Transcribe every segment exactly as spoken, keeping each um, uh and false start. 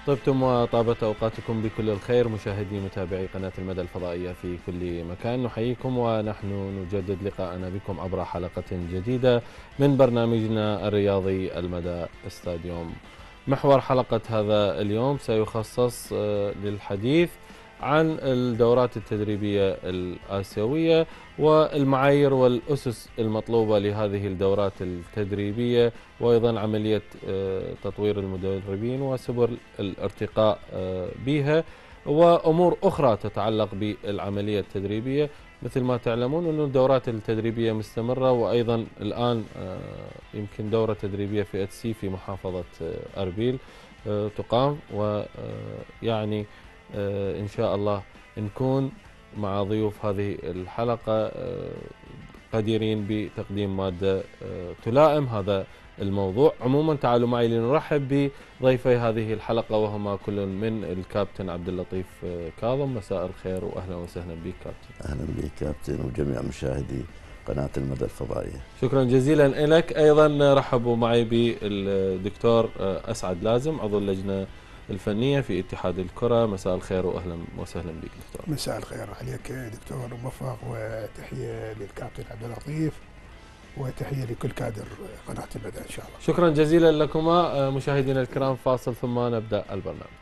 طبتم وطابت أوقاتكم بكل الخير مشاهدي متابعي قناة المدى الفضائية في كل مكان، نحييكم ونحن نجدد لقاءنا بكم عبر حلقة جديدة من برنامجنا الرياضي المدى استاديوم. محور حلقة هذا اليوم سيخصص للحديث عن الدورات التدريبية الآسيوية والمعايير والأسس المطلوبة لهذه الدورات التدريبية، وأيضا عملية تطوير المدربين وسبل الارتقاء بها، وأمور أخرى تتعلق بالعملية التدريبية. مثل ما تعلمون أن الدورات التدريبية مستمرة، وأيضا الآن يمكن دورة تدريبية في أتسي في محافظة أربيل تقام، ويعني إن شاء الله نكون مع ضيوف هذه الحلقة قديرين بتقديم مادة تلائم هذا الموضوع. عموما تعالوا معي لنرحب بضيفي هذه الحلقة، وهما كل من الكابتن عبد اللطيف كاظم. مساء الخير وأهلا وسهلا بك كابتن. أهلا بك كابتن وجميع مشاهدي قناة المدى الفضائية. شكرا جزيلا لك. أيضا رحبوا معي بالدكتور أسعد لازم، عضو اللجنة الفنية في اتحاد الكرة. مساء الخير وأهلا وسهلا بك دكتور. مساء الخير عليك دكتور موفق، وتحية للكابتن عبد اللطيف، وتحية لكل كادر قناة المدى إن شاء الله. شكرا جزيلا لكما مشاهدينا الكرام. فاصل ثم نبدأ البرنامج.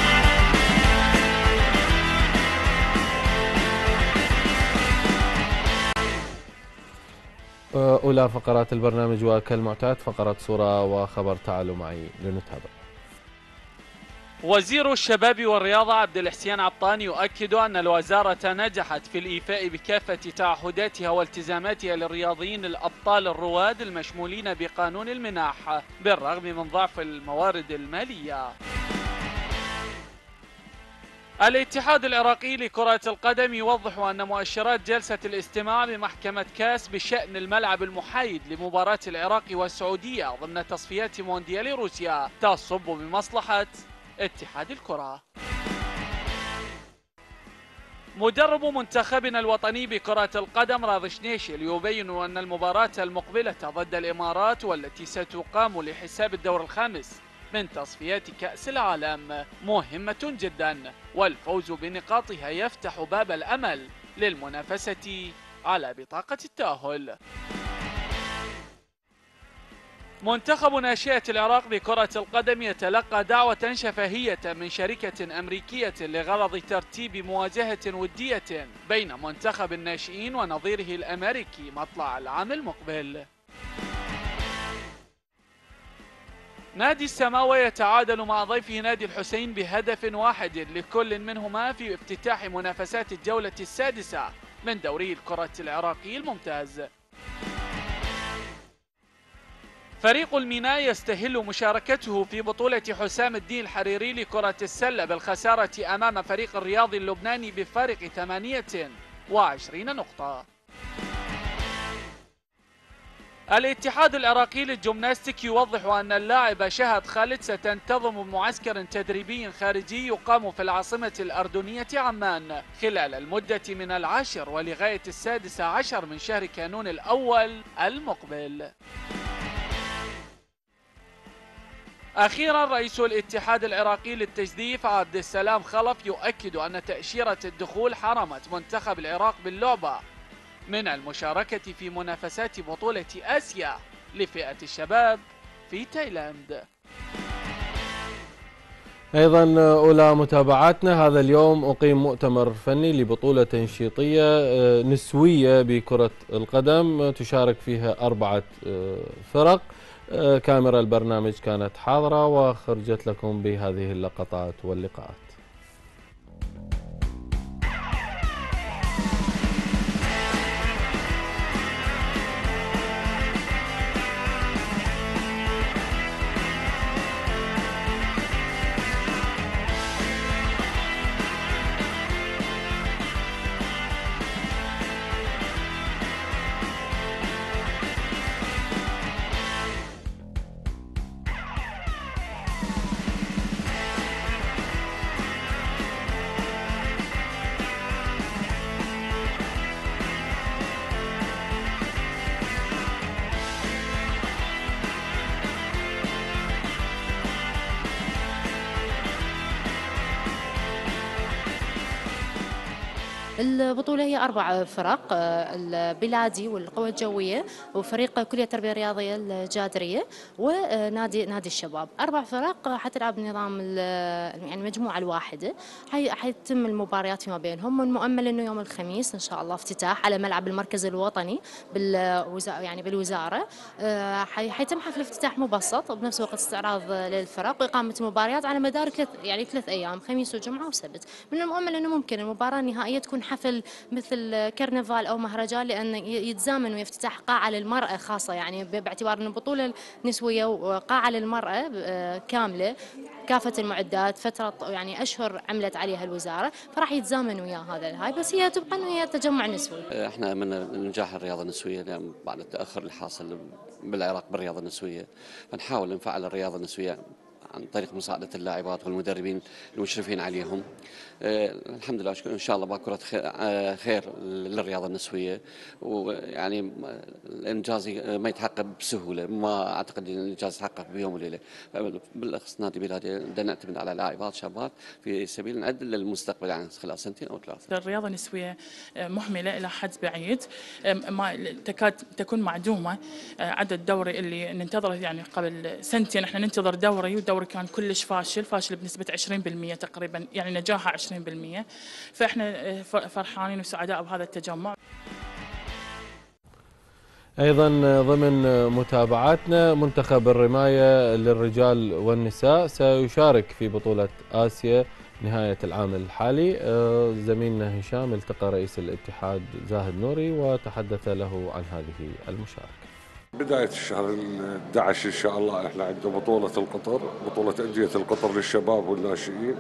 أولى فقرات البرنامج وكالمعتاد فقرة صورة وخبر، تعالوا معي لنتابع. وزير الشباب والرياضة عبد الحسين عطان يؤكد أن الوزارة نجحت في الإيفاء بكافة تعهداتها والتزاماتها للرياضيين الأبطال الرواد المشمولين بقانون المنح بالرغم من ضعف الموارد المالية. الاتحاد العراقي لكرة القدم يوضح أن مؤشرات جلسة الاستماع بمحكمة كاس بشأن الملعب المحايد لمباراة العراق والسعودية ضمن تصفيات مونديال روسيا تصب بمصلحة اتحاد الكرة. مدرب منتخبنا الوطني بكرة القدم راضي شنيشل يبين أن المباراة المقبلة ضد الإمارات والتي ستقام لحساب الدور الخامس من تصفيات كأس العالم مهمة جدا، والفوز بنقاطها يفتح باب الأمل للمنافسة على بطاقة التأهل. منتخب ناشئة العراق بكرة القدم يتلقى دعوة شفهية من شركة أمريكية لغرض ترتيب مواجهة ودية بين منتخب الناشئين ونظيره الأمريكي مطلع العام المقبل. نادي السماوة يتعادل مع ضيفه نادي الحسين بهدف واحد لكل منهما في افتتاح منافسات الجولة السادسة من دوري الكرة العراقي الممتاز. فريق الميناء يستهل مشاركته في بطولة حسام الدين الحريري لكرة السلة بالخسارة أمام فريق الرياضي اللبناني بفارق ثمانية وعشرين نقطة. الاتحاد العراقي للجمناستيك يوضح أن اللاعب شهد خالد ستنتظم معسكر تدريبي خارجي يقام في العاصمة الأردنية عمان خلال المدة من العاشر ولغاية السادس عشر من شهر كانون الأول المقبل. أخيرا رئيس الاتحاد العراقي للتجديف عبد السلام خلف يؤكد أن تأشيرة الدخول حرمت منتخب العراق باللعبة من المشاركة في منافسات بطولة آسيا لفئة الشباب في تايلاند. أيضا أولى متابعاتنا هذا اليوم أقيم مؤتمر فني لبطولة تنشيطية نسوية بكرة القدم تشارك فيها أربعة فرق. كاميرا البرنامج كانت حاضرة وخرجت لكم بهذه اللقطات واللقاءات. البطولة هي أربع فرق، البلادي والقوى الجوية وفريق كلية التربية الرياضية الجادرية ونادي نادي الشباب. أربع فرق حتلعب بنظام يعني المجموعة الواحدة، حيتم المباريات فيما بينهم. المؤمل إنه يوم الخميس إن شاء الله افتتاح على ملعب المركز الوطني بالوزارة يعني بالوزارة. حيتم حفل افتتاح مبسط وبنفس الوقت استعراض للفرق وإقامة المباريات على مدار ثلاث يعني ثلاث أيام، خميس وجمعة وسبت. من المؤمل إنه ممكن المباراة النهائية تكون حفل مثل كرنفال أو مهرجان، لأن يتزامن ويفتتح قاعة للمرأة خاصة، يعني باعتبار أن البطولة نسوية وقاعة للمرأة كاملة كافة المعدات، فترة يعني أشهر عملت عليها الوزارة، فراح يتزامن وياه هذا الهاي. بس هي تبقى أنه هي تجمع نسوي. احنا من نجاح الرياضة النسوية يعني بعد التأخر اللي حاصل بالعراق بالرياضة النسوية، فنحاول نفعل الرياضة النسوية عن طريق مساعدة اللاعبات والمدربين المشرفين عليهم. آه الحمد لله ان شاء الله باكرة خير للرياضة النسوية، ويعني الانجاز ما يتحقق بسهولة، ما اعتقد ان الانجاز يتحقق بيوم وليلة. بالاخص نادي بلادي بدنا نعتمد على لاعبات شابات في سبيل نعد للمستقبل يعني خلال سنتين او ثلاثة. الرياضة النسوية مهملة الى حد بعيد، ما تكاد تكون معدومة. عدد الدوري اللي ننتظره يعني قبل سنتين احنا ننتظر دوري، والدوري كان كلش فاشل، فاشل بنسبة عشرين بالمئة تقريبا، يعني نجاحه عشرين بالمئة. فاحنا فرحانين وسعداء بهذا التجمع. أيضا ضمن متابعاتنا منتخب الرماية للرجال والنساء سيشارك في بطولة آسيا نهاية العام الحالي. زميلنا هشام التقى رئيس الاتحاد زاهد نوري وتحدث له عن هذه المشاركة. بداية الشهر الأحد عشر إن شاء الله احنا عندنا بطولة القطر، بطولة أندية القطر للشباب والناشئين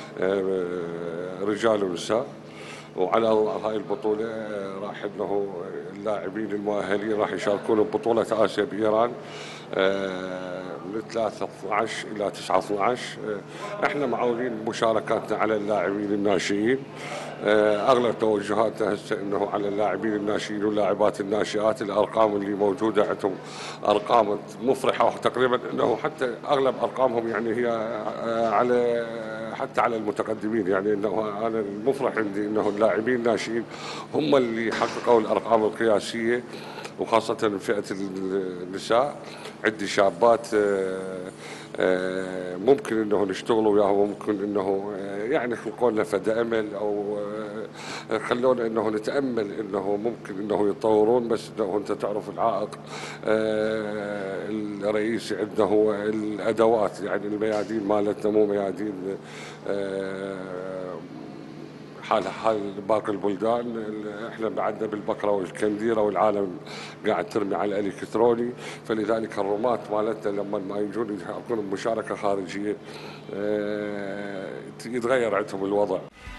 رجال ونساء. وعلى هاي البطولة راح انه اللاعبين المؤهلين راح يشاركون ببطولة آسيا بإيران من ثلاثة اثنا عشر إلى تسعة اثنا عشر. احنا معولين مشاركاتنا على اللاعبين الناشئين، اغلب توجهاتنا هسه انه على اللاعبين الناشئين واللاعبات الناشئات. الارقام اللي موجوده عندهم ارقام مفرحه، وتقريبا انه حتى اغلب ارقامهم يعني هي على حتى على المتقدمين. يعني انه انا المفرح عندي انه اللاعبين الناشئين هم اللي حققوا الارقام القياسيه، وخاصه فئه النساء. عندي شابات ممكن انه نشتغلوا وياهم، وممكن انه يعني خلقوا لنا فد امل او خلونا انه نتامل انه ممكن انه يتطورون. بس انه انت تعرف العائق الرئيسي عندنا هو الادوات، يعني الميادين مالتنا مو ميادين حال حال باقي البلدان. احنا بعدنا بالبكره والكنديره والعالم قاعد ترمي على الالكتروني، فلذلك الرماة مالتنا لما ما يجون يكونوا بمشاركه خارجيه يتغير عندهم الوضع.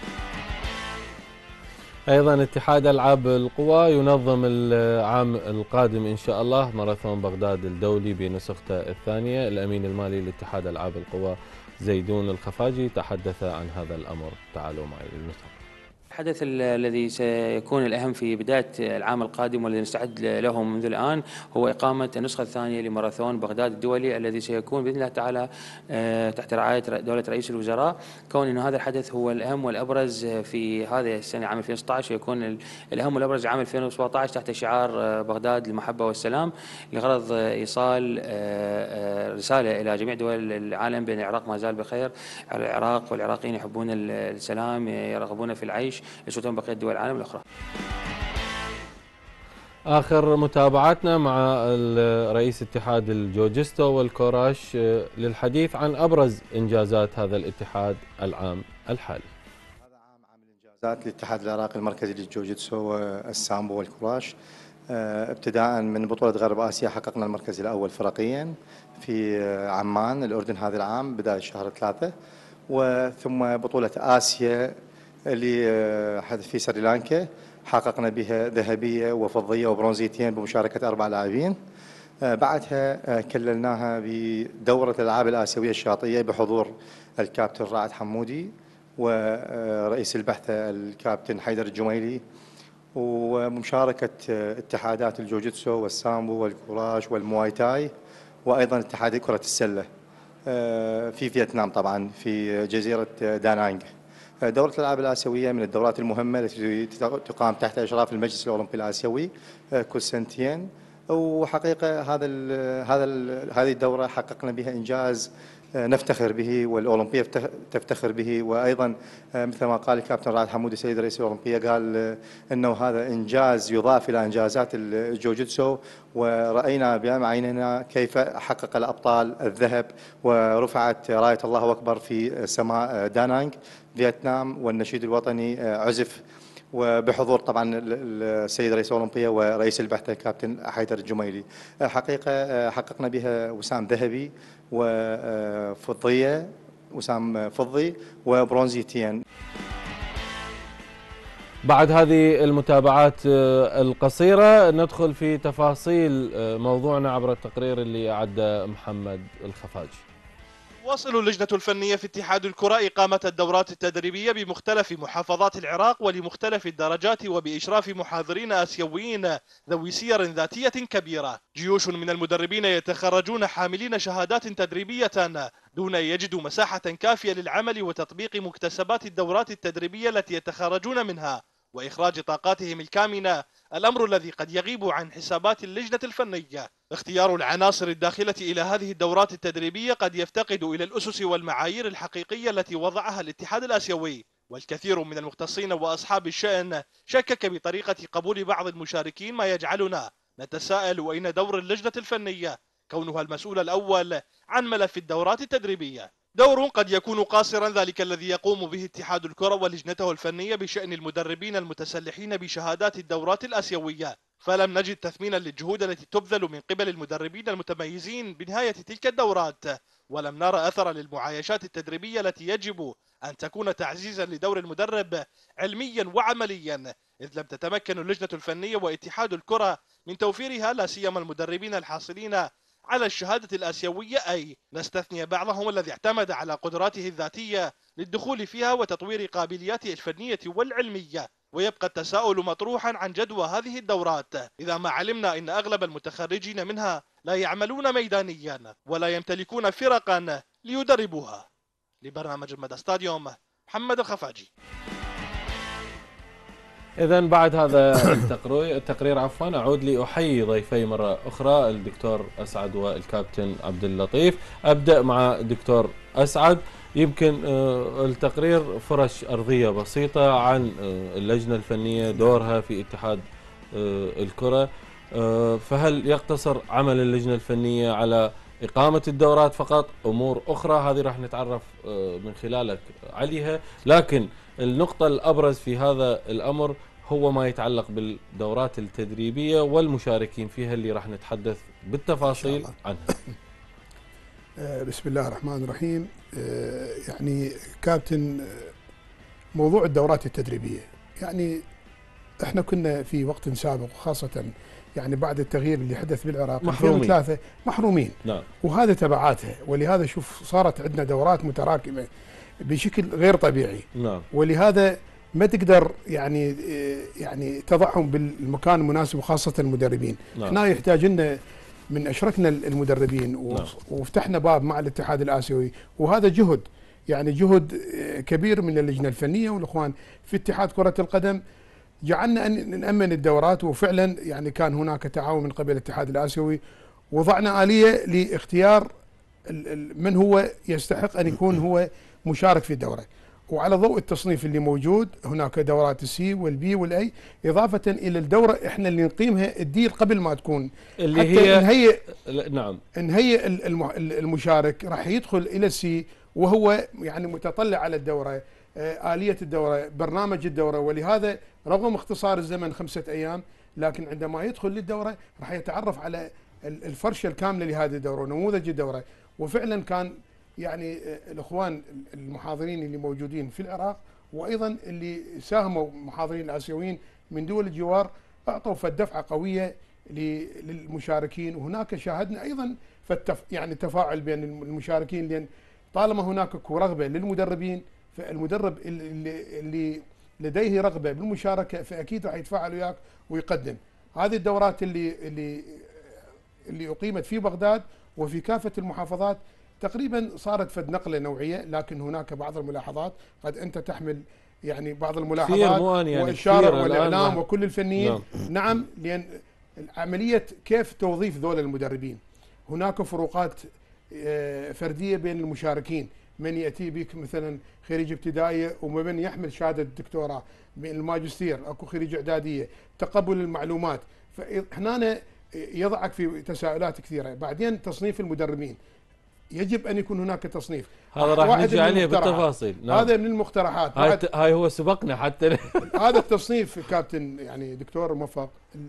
أيضا اتحاد ألعاب القوى ينظم العام القادم إن شاء الله ماراثون بغداد الدولي بنسخته الثانية. الأمين المالي لاتحاد ألعاب القوى زيدون الخفاجي تحدث عن هذا الأمر. تعالوا معي للنتابع. الحدث الذي سيكون الأهم في بداية العام القادم والذي نستعد له منذ الآن هو إقامة النسخة الثانية لماراثون بغداد الدولي، الذي سيكون بإذن الله تعالى تحت رعاية دولة رئيس الوزراء. كون أن هذا الحدث هو الأهم والأبرز في هذه السنة عام ألفين وستة عشر، ويكون الأهم والأبرز عام ألفين وسبعة عشر تحت شعار بغداد المحبة والسلام، لغرض إيصال رسالة إلى جميع دول العالم بأن العراق ما زال بخير. العراق والعراقيين يحبون السلام، يرغبون في العيش يسوون بقية دول العالم الأخرى. آخر متابعاتنا مع رئيس اتحاد الجوجستو والكوراش للحديث عن أبرز إنجازات هذا الاتحاد العام الحالي. هذا عام عام الإنجازات للاتحاد العراقي المركزي للجوجستو والسامبو والكوراش. ابتداء من بطولة غرب آسيا حققنا المركز الأول فرقيا في عمان الأردن هذا العام بداية شهر ثلاثة، وثم بطولة آسيا اللي حدث في سريلانكا حققنا بها ذهبية وفضية وبرونزيتين بمشاركة أربع لاعبين. بعدها كللناها بدورة الألعاب الآسيوية الشاطئية بحضور الكابتن رائد حمودي ورئيس البعثة الكابتن حيدر الجميلي، ومشاركة اتحادات الجوجيتسو والسامبو والكوراش والمواي تاي، وأيضا اتحاد كرة السلة في فيتنام طبعا في جزيرة دانانج. دورة الألعاب الآسيوية من الدورات المهمة التي تقام تحت إشراف المجلس الأولمبي الآسيوي كل سنتين. وحقيقة هذا ال هذا ال هذه الدورة حققنا بها إنجاز نفتخر به والأولمبية تفتخر به. وأيضا مثل ما قال الكابتن رائد حمودي سيد رئيس الأولمبية قال أنه هذا إنجاز يضاف إلى إنجازات الجوجيتسو، ورأينا بأعيننا كيف حقق الأبطال الذهب ورفعت راية الله أكبر في سماء دانانغ فيتنام، والنشيد الوطني عزف وبحضور طبعا السيد رئيس الأولمبية ورئيس البعثة كابتن حيدر الجميلي. حقيقة حققنا بها وسام ذهبي وفضية، وسام فضي وبرونزيتين. بعد هذه المتابعات القصيرة ندخل في تفاصيل موضوعنا عبر التقرير اللي أعده محمد الخفاجي. تواصل اللجنة الفنية في اتحاد الكرة إقامة الدورات التدريبية بمختلف محافظات العراق ولمختلف الدرجات وبإشراف محاضرين آسيويين ذوي سير ذاتية كبيرة. جيوش من المدربين يتخرجون حاملين شهادات تدريبية دون أن يجدوا مساحة كافية للعمل وتطبيق مكتسبات الدورات التدريبية التي يتخرجون منها وإخراج طاقاتهم الكامنة، الأمر الذي قد يغيب عن حسابات اللجنة الفنية. اختيار العناصر الداخلة إلى هذه الدورات التدريبية قد يفتقد إلى الأسس والمعايير الحقيقية التي وضعها الاتحاد الآسيوي، والكثير من المختصين وأصحاب الشأن شكك بطريقة قبول بعض المشاركين، ما يجعلنا نتساءل أين دور اللجنة الفنية كونها المسؤول الأول عن ملف الدورات التدريبية. دور قد يكون قاصرا، ذلك الذي يقوم به اتحاد الكرة ولجنته الفنية بشأن المدربين المتسلحين بشهادات الدورات الآسيوية، فلم نجد تثمينا للجهود التي تبذل من قبل المدربين المتميزين بنهاية تلك الدورات، ولم نرى أثر للمعايشات التدريبية التي يجب أن تكون تعزيزا لدور المدرب علميا وعمليا، إذ لم تتمكن اللجنة الفنية واتحاد الكرة من توفيرها، لا سيما المدربين الحاصلين على الشهادة الآسيوية، أي نستثني بعضهم الذي اعتمد على قدراته الذاتية للدخول فيها وتطوير قابلياته الفنية والعلمية. ويبقى التساؤل مطروحا عن جدوى هذه الدورات إذا ما علمنا أن أغلب المتخرجين منها لا يعملون ميدانيا ولا يمتلكون فرقا ليدربوها. لبرنامج المدى ستاديوم، محمد الخفاجي. إذن بعد هذا التقرير التقرير عفوا أعود لأحيي ضيفي مرة أخرى الدكتور أسعد والكابتن عبد اللطيف. أبدأ مع دكتور أسعد. يمكن التقرير فرش أرضية بسيطة عن اللجنة الفنية، دورها في اتحاد الكرة، فهل يقتصر عمل اللجنة الفنية على إقامة الدورات فقط؟ أمور أخرى هذه راح نتعرف من خلالك عليها، لكن النقطة الأبرز في هذا الأمر هو ما يتعلق بالدورات التدريبية والمشاركين فيها اللي راح نتحدث بالتفاصيل عنها. بسم الله الرحمن الرحيم. يعني كابتن، موضوع الدورات التدريبية يعني احنا كنا في وقت سابق وخاصة يعني بعد التغيير اللي حدث بالعراق محرومين ثلاثة محرومين نعم. وهذا تبعاتها، ولهذا شوف صارت عندنا دورات متراكمة بشكل غير طبيعي نعم. ولهذا ما تقدر يعني يعني تضعهم بالمكان المناسب وخاصة المدربين. نعم. احنا يحتاج لنا من اشركنا المدربين نعم. وفتحنا باب مع الاتحاد الآسيوي، وهذا جهد يعني جهد كبير من اللجنة الفنية والاخوان في اتحاد كرة القدم، جعلنا ان نأمن الدورات، وفعلا يعني كان هناك تعاون من قبل الاتحاد الآسيوي، وضعنا آلية لاختيار من هو يستحق ان يكون هو مشارك في الدورة، وعلى ضوء التصنيف اللي موجود هناك دورات السي والبي والاي، اضافه الى الدوره احنا اللي نقيمها الدير قبل ما تكون اللي حتى هي نهيئ نعم نهيئ المشارك راح يدخل الى السي وهو يعني متطلع على الدوره، آلية الدوره، برنامج الدوره. ولهذا رغم اختصار الزمن خمسة ايام، لكن عندما يدخل للدوره راح يتعرف على الفرشه الكامله لهذه الدوره ونموذج الدوره. وفعلا كان يعني الاخوان المحاضرين اللي موجودين في العراق وايضا اللي ساهموا محاضرين الاسيويين من دول الجوار اعطوا فالدفعه قويه للمشاركين، وهناك شاهدنا ايضا فالتف يعني تفاعل بين المشاركين، لان طالما هناك رغبه للمدربين، فالمدرب اللي, اللي لديه رغبه بالمشاركه فاكيد راح يتفاعل وياك ويقدم. هذه الدورات اللي اللي اللي اقيمت في بغداد وفي كافه المحافظات تقريبا صارت فد نقله نوعيه، لكن هناك بعض الملاحظات قد انت تحمل يعني بعض الملاحظات يعني والشارع والاعلام وكل الفنيين. نعم. نعم، لان عمليه كيف توظيف ذول المدربين، هناك فروقات فرديه بين المشاركين، من ياتي بك مثلا خريج ابتدائيه ومن يحمل شهاده الدكتوراه، من الماجستير اكو خريج اعداديه، تقبل المعلومات، فهنا يضعك في تساؤلات كثيره. بعدين تصنيف المدربين، يجب ان يكون هناك تصنيف، هذا راح نجي عليه بالتفاصيل. نعم. هذا من المقترحات، هاي, هاي هو سبقنا حتى هذا التصنيف كابتن يعني دكتور موفق،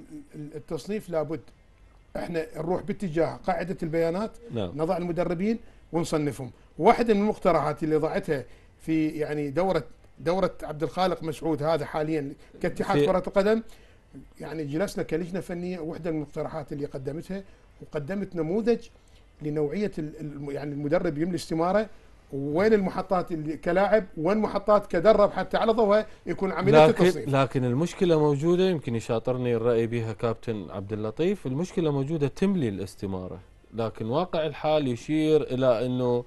التصنيف لابد احنا نروح باتجاه قاعده البيانات. نعم. نضع المدربين ونصنفهم. واحده من المقترحات اللي ضعتها في يعني دوره دوره عبد الخالق مسعود هذا حاليا كاتحاد كره القدم، يعني جلسنا كلجنه فنيه، واحده من المقترحات اللي قدمتها وقدمت نموذج لنوعيه يعني المدرب يملي استماره، وين المحطات اللي كلاعب وين محطات كدرب، حتى على ضوءها يكون عمليه التصنيف. لكن المشكله موجوده، يمكن يشاطرني الراي بها كابتن عبد اللطيف، المشكله موجوده تملي الاستماره، لكن واقع الحال يشير الى انه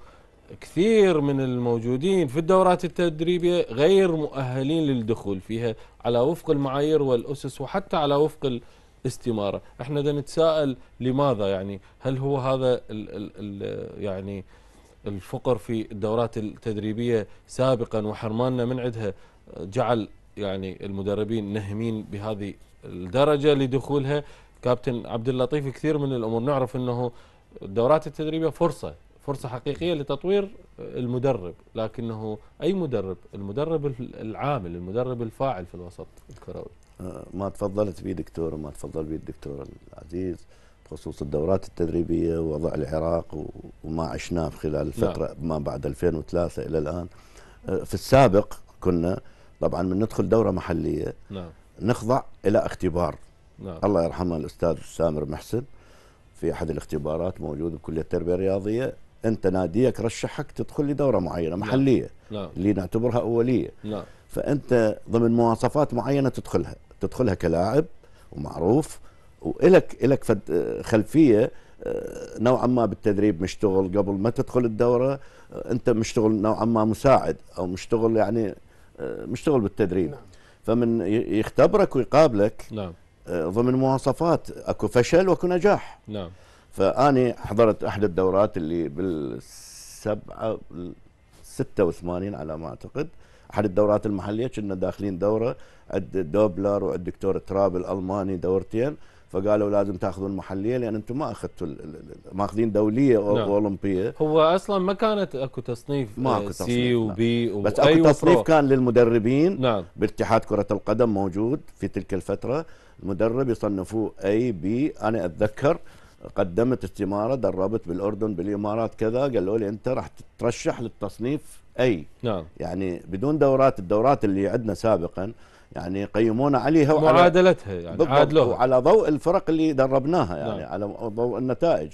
كثير من الموجودين في الدورات التدريبيه غير مؤهلين للدخول فيها على وفق المعايير والاسس وحتى على وفق الاستماره. احنا بدنا نتساءل لماذا، يعني هل هو هذا ال ال ال يعني الفقر في الدورات التدريبيه سابقا وحرماننا من عندها جعل يعني المدربين نهمين بهذه الدرجه لدخولها؟ كابتن عبد اللطيف، كثير من الامور نعرف انه الدورات التدريبيه فرصه فرصه حقيقيه لتطوير المدرب، لكنه اي مدرب؟ المدرب العامل، المدرب الفاعل في الوسط الكروي. ما تفضلت به دكتور وما تفضل به الدكتور العزيز بخصوص الدورات التدريبيه ووضع العراق وما عشناه خلال الفتره. نعم. ما بعد ألفين وثلاثة الى الان. في السابق كنا طبعا من ندخل دوره محليه. نعم. نخضع الى اختبار. نعم. الله يرحمه الاستاذ سامر محسن في احد الاختبارات موجود بكليه التربيه الرياضيه، انت ناديك رشحك تدخل لدوره معينه محليه. نعم. اللي نعتبرها اوليه. نعم. فانت ضمن مواصفات معينه تدخلها تدخلها كلاعب ومعروف، والك الك خلفيه نوعا ما بالتدريب، مشتغل قبل ما تدخل الدوره، انت مشتغل نوعا ما مساعد او مشتغل يعني مشتغل بالتدريب. نعم. فمن يختبرك ويقابلك. نعم. ضمن مواصفات اكو فشل واكو نجاح. نعم. فاني حضرت احد الدورات اللي بالسبعه ستة وثمانين على ما اعتقد، احد الدورات المحليه، كنا داخلين دوره عند دوبلر وعند الدكتور تراب الالماني دورتين، فقالوا لازم تاخذون محليه لان انتم ما اخذتوا ماخذين دوليه او نعم. اولمبيه. هو اصلا ما كانت اكو تصنيف ماكو سي وبي نعم. بس اكو تصنيف كان للمدربين. نعم. باتحاد كره القدم موجود في تلك الفتره، المدرب يصنفوه اي بي. انا اتذكر قدمت استماره، دربت بالاردن بالامارات كذا، قالوا لي انت راح تترشح للتصنيف اي. نعم. يعني بدون دورات الدورات اللي عندنا سابقا يعني قيمونا عليها معادلتها يعني عادلوها وعلى ضوء الفرق اللي دربناها يعني. نعم. على ضوء النتائج.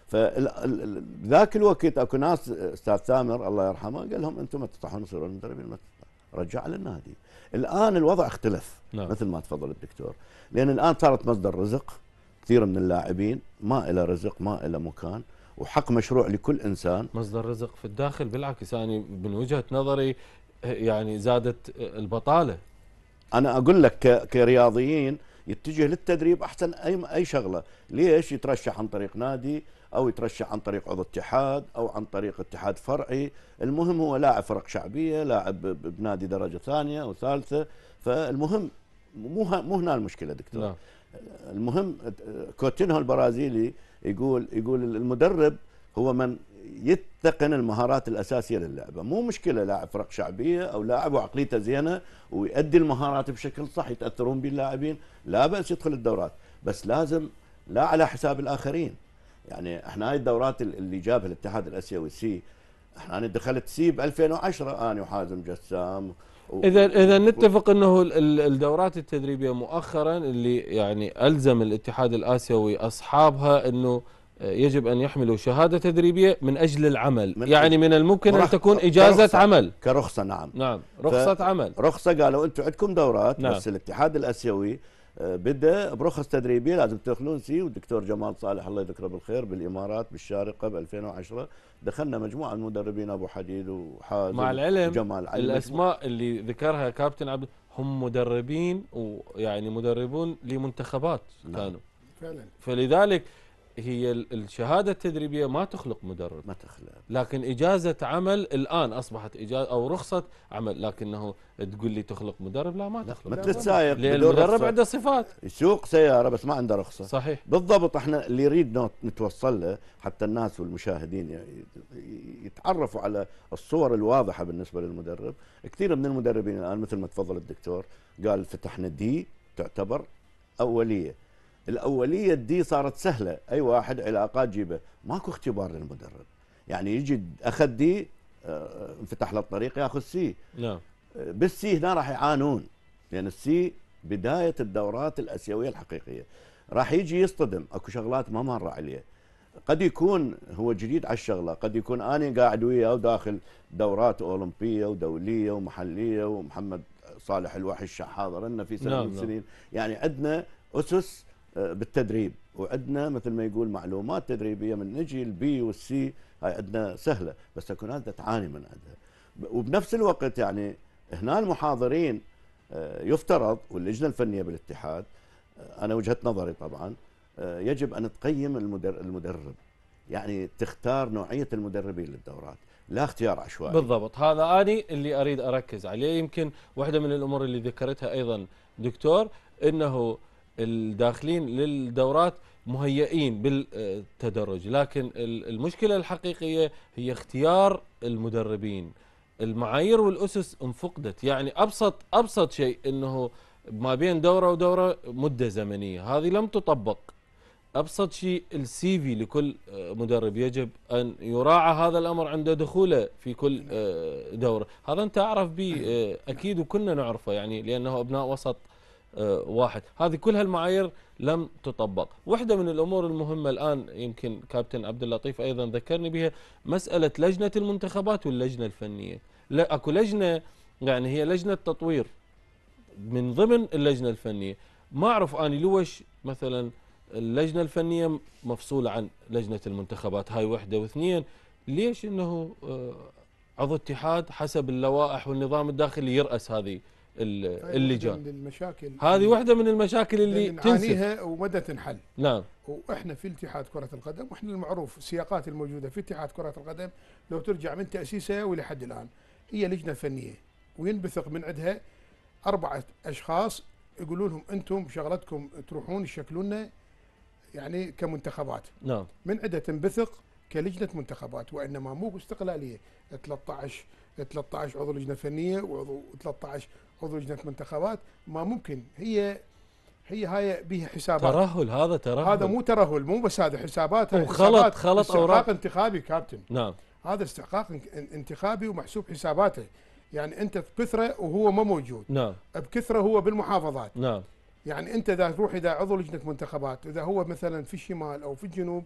فذاك الوقت اكو ناس استاذ ثامر الله يرحمه قال لهم انتم ما تطلعون تصيرون المدربين، رجع للنادي. الان الوضع اختلف. نعم. مثل ما تفضل الدكتور، لان الان صارت مصدر رزق، كثير من اللاعبين ما إلى رزق ما إلى مكان، وحق مشروع لكل إنسان. مصدر رزق في الداخل، بالعكس يعني من وجهة نظري يعني زادت البطالة. أنا أقول لك كرياضيين يتجه للتدريب أحسن أي أي شغلة. ليش؟ يترشح عن طريق نادي أو يترشح عن طريق عضو اتحاد أو عن طريق اتحاد فرعي، المهم هو لاعب فرق شعبية، لاعب بنادي درجة ثانية أو ثالثة. فالمهم مو مو هنا المشكلة دكتور. لا. المهم كوتينهو البرازيلي يقول يقول المدرب هو من يتقن المهارات الاساسيه للعبه، مو مشكله لاعب فرق شعبيه او لاعب وعقليته زينه ويؤدي المهارات بشكل صح يتاثرون باللاعبين، لا باس يدخل الدورات، بس لازم لا على حساب الاخرين. يعني احنا هاي الدورات اللي جابها الاتحاد الاسيوي سي، احنا انا دخلت سي ب ألفين وعشرة انا وحازم جسام. اذا اذا نتفق انه الدورات التدريبيه مؤخرا اللي يعني الزم الاتحاد الاسيوي اصحابها انه يجب ان يحملوا شهاده تدريبيه من اجل العمل، من يعني من الممكن ان تكون اجازه كرخصة عمل كرخصه. نعم. نعم رخصه عمل، رخصه. قالوا انتم عندكم دورات. نعم. بس الاتحاد الاسيوي بدا برخص تدريبيه لازم تدخلون سي. والدكتور جمال صالح الله يذكره بالخير بالامارات بالشارقه ب ألفين وعشرة دخلنا مجموعه من المدربين ابو حديد وحازم مع العلم وجمال علي. الاسماء اللي ذكرها كابتن عبد هم مدربين ويعني مدربون لمنتخبات كانوا فعلا. فلذلك هي الشهاده التدريبيه ما تخلق مدرب، ما تخلق، لكن اجازه عمل الان اصبحت اجازه او رخصه عمل، لكنه تقول لي تخلق مدرب، لا ما تخلق. مثل السائق لان المدرب عنده صفات، يسوق سياره بس ما عنده رخصه. صحيح بالضبط. احنا اللي يريد نتوصل له حتى الناس والمشاهدين يتعرفوا على الصور الواضحه بالنسبه للمدرب. كثير من المدربين الان مثل ما تفضل الدكتور قال فتحنا دي تعتبر اوليه. الأولية دي صارت سهلة، أي واحد علاقات جيبه، ماكو اختبار للمدرب. يعني يجي أخذ دي انفتح له الطريق ياخذ سي. نعم. بالسي هنا راح يعانون، لأن السي بداية الدورات الآسيوية الحقيقية. راح يجي يصطدم، اكو شغلات ما مر عليه. قد يكون هو جديد على الشغلة، قد يكون أنا قاعد وياه وداخل دورات أولمبية ودولية ومحلية، ومحمد صالح الوحش حاضر لنا في سنة نعم من السنين. يعني عندنا أسس بالتدريب، وعندنا مثل ما يقول معلومات تدريبيه من نجي البي والسي، هاي عندنا سهله، بس اكو ناس تعاني من عندها. وبنفس الوقت يعني هنا المحاضرين يفترض، واللجنه الفنيه بالاتحاد، انا وجهه نظري طبعا، يجب ان تقيم المدرب، يعني تختار نوعيه المدربين للدورات، لا اختيار عشوائي. بالضبط، هذا اني اللي اريد اركز عليه. يمكن واحده من الامور اللي ذكرتها ايضا دكتور، انه الداخلين للدورات مهيئين بالتدرج، لكن المشكلة الحقيقية هي اختيار المدربين. المعايير والأسس انفقدت. يعني أبسط أبسط شيء أنه ما بين دورة ودورة مدة زمنية، هذه لم تطبق. أبسط شيء السي في لكل مدرب يجب أن يراعى هذا الأمر عند دخوله في كل دورة. هذا أنت أعرف به أكيد وكنا نعرفه، يعني لأنه أبناء وسط واحد. هذه كل هالمعايير لم تطبق. واحدة من الأمور المهمة الآن يمكن كابتن عبد اللطيف أيضا ذكرني بها، مسألة لجنة المنتخبات واللجنة الفنية. لا أكو لجنة يعني هي لجنة تطوير من ضمن اللجنة الفنية. ما أعرف أنا لوش مثلا اللجنة الفنية مفصولة عن لجنة المنتخبات، هاي وحدة. واثنين، ليش أنه عضو اتحاد حسب اللوائح والنظام الداخلي يرأس هذه اللجان؟ المشاكل هذه واحدة من المشاكل اللي نعانيها ومدى تنحل. نعم. واحنا في اتحاد كرة القدم، واحنا المعروف السياقات الموجودة في اتحاد كرة القدم لو ترجع من تأسيسها ولحد الآن هي لجنة فنية، وينبثق من عندها أربعة أشخاص يقولون لهم أنتم شغلتكم تروحون تشكلونا يعني كمنتخبات. نعم. من عندها تنبثق كلجنة منتخبات، وإنما مو استقلالية. ثلاثة عشر ثلاثة عشر عضو لجنة فنية وعضو ثلاثة عشر عضو لجنة منتخبات، ما ممكن. هي هي هاي بها حسابات. ترهل، هذا ترهل. هذا مو ترهل، مو بس هذا حسابات، خلط خلط اوراق انتخابي كابتن. نعم. هذا استحقاق انتخابي ومحسوب حساباته. يعني انت بكثره وهو ما موجود. نعم. بكثره هو بالمحافظات. نعم. يعني انت اذا تروح اذا عضو لجنه منتخبات، اذا هو مثلا في الشمال او في الجنوب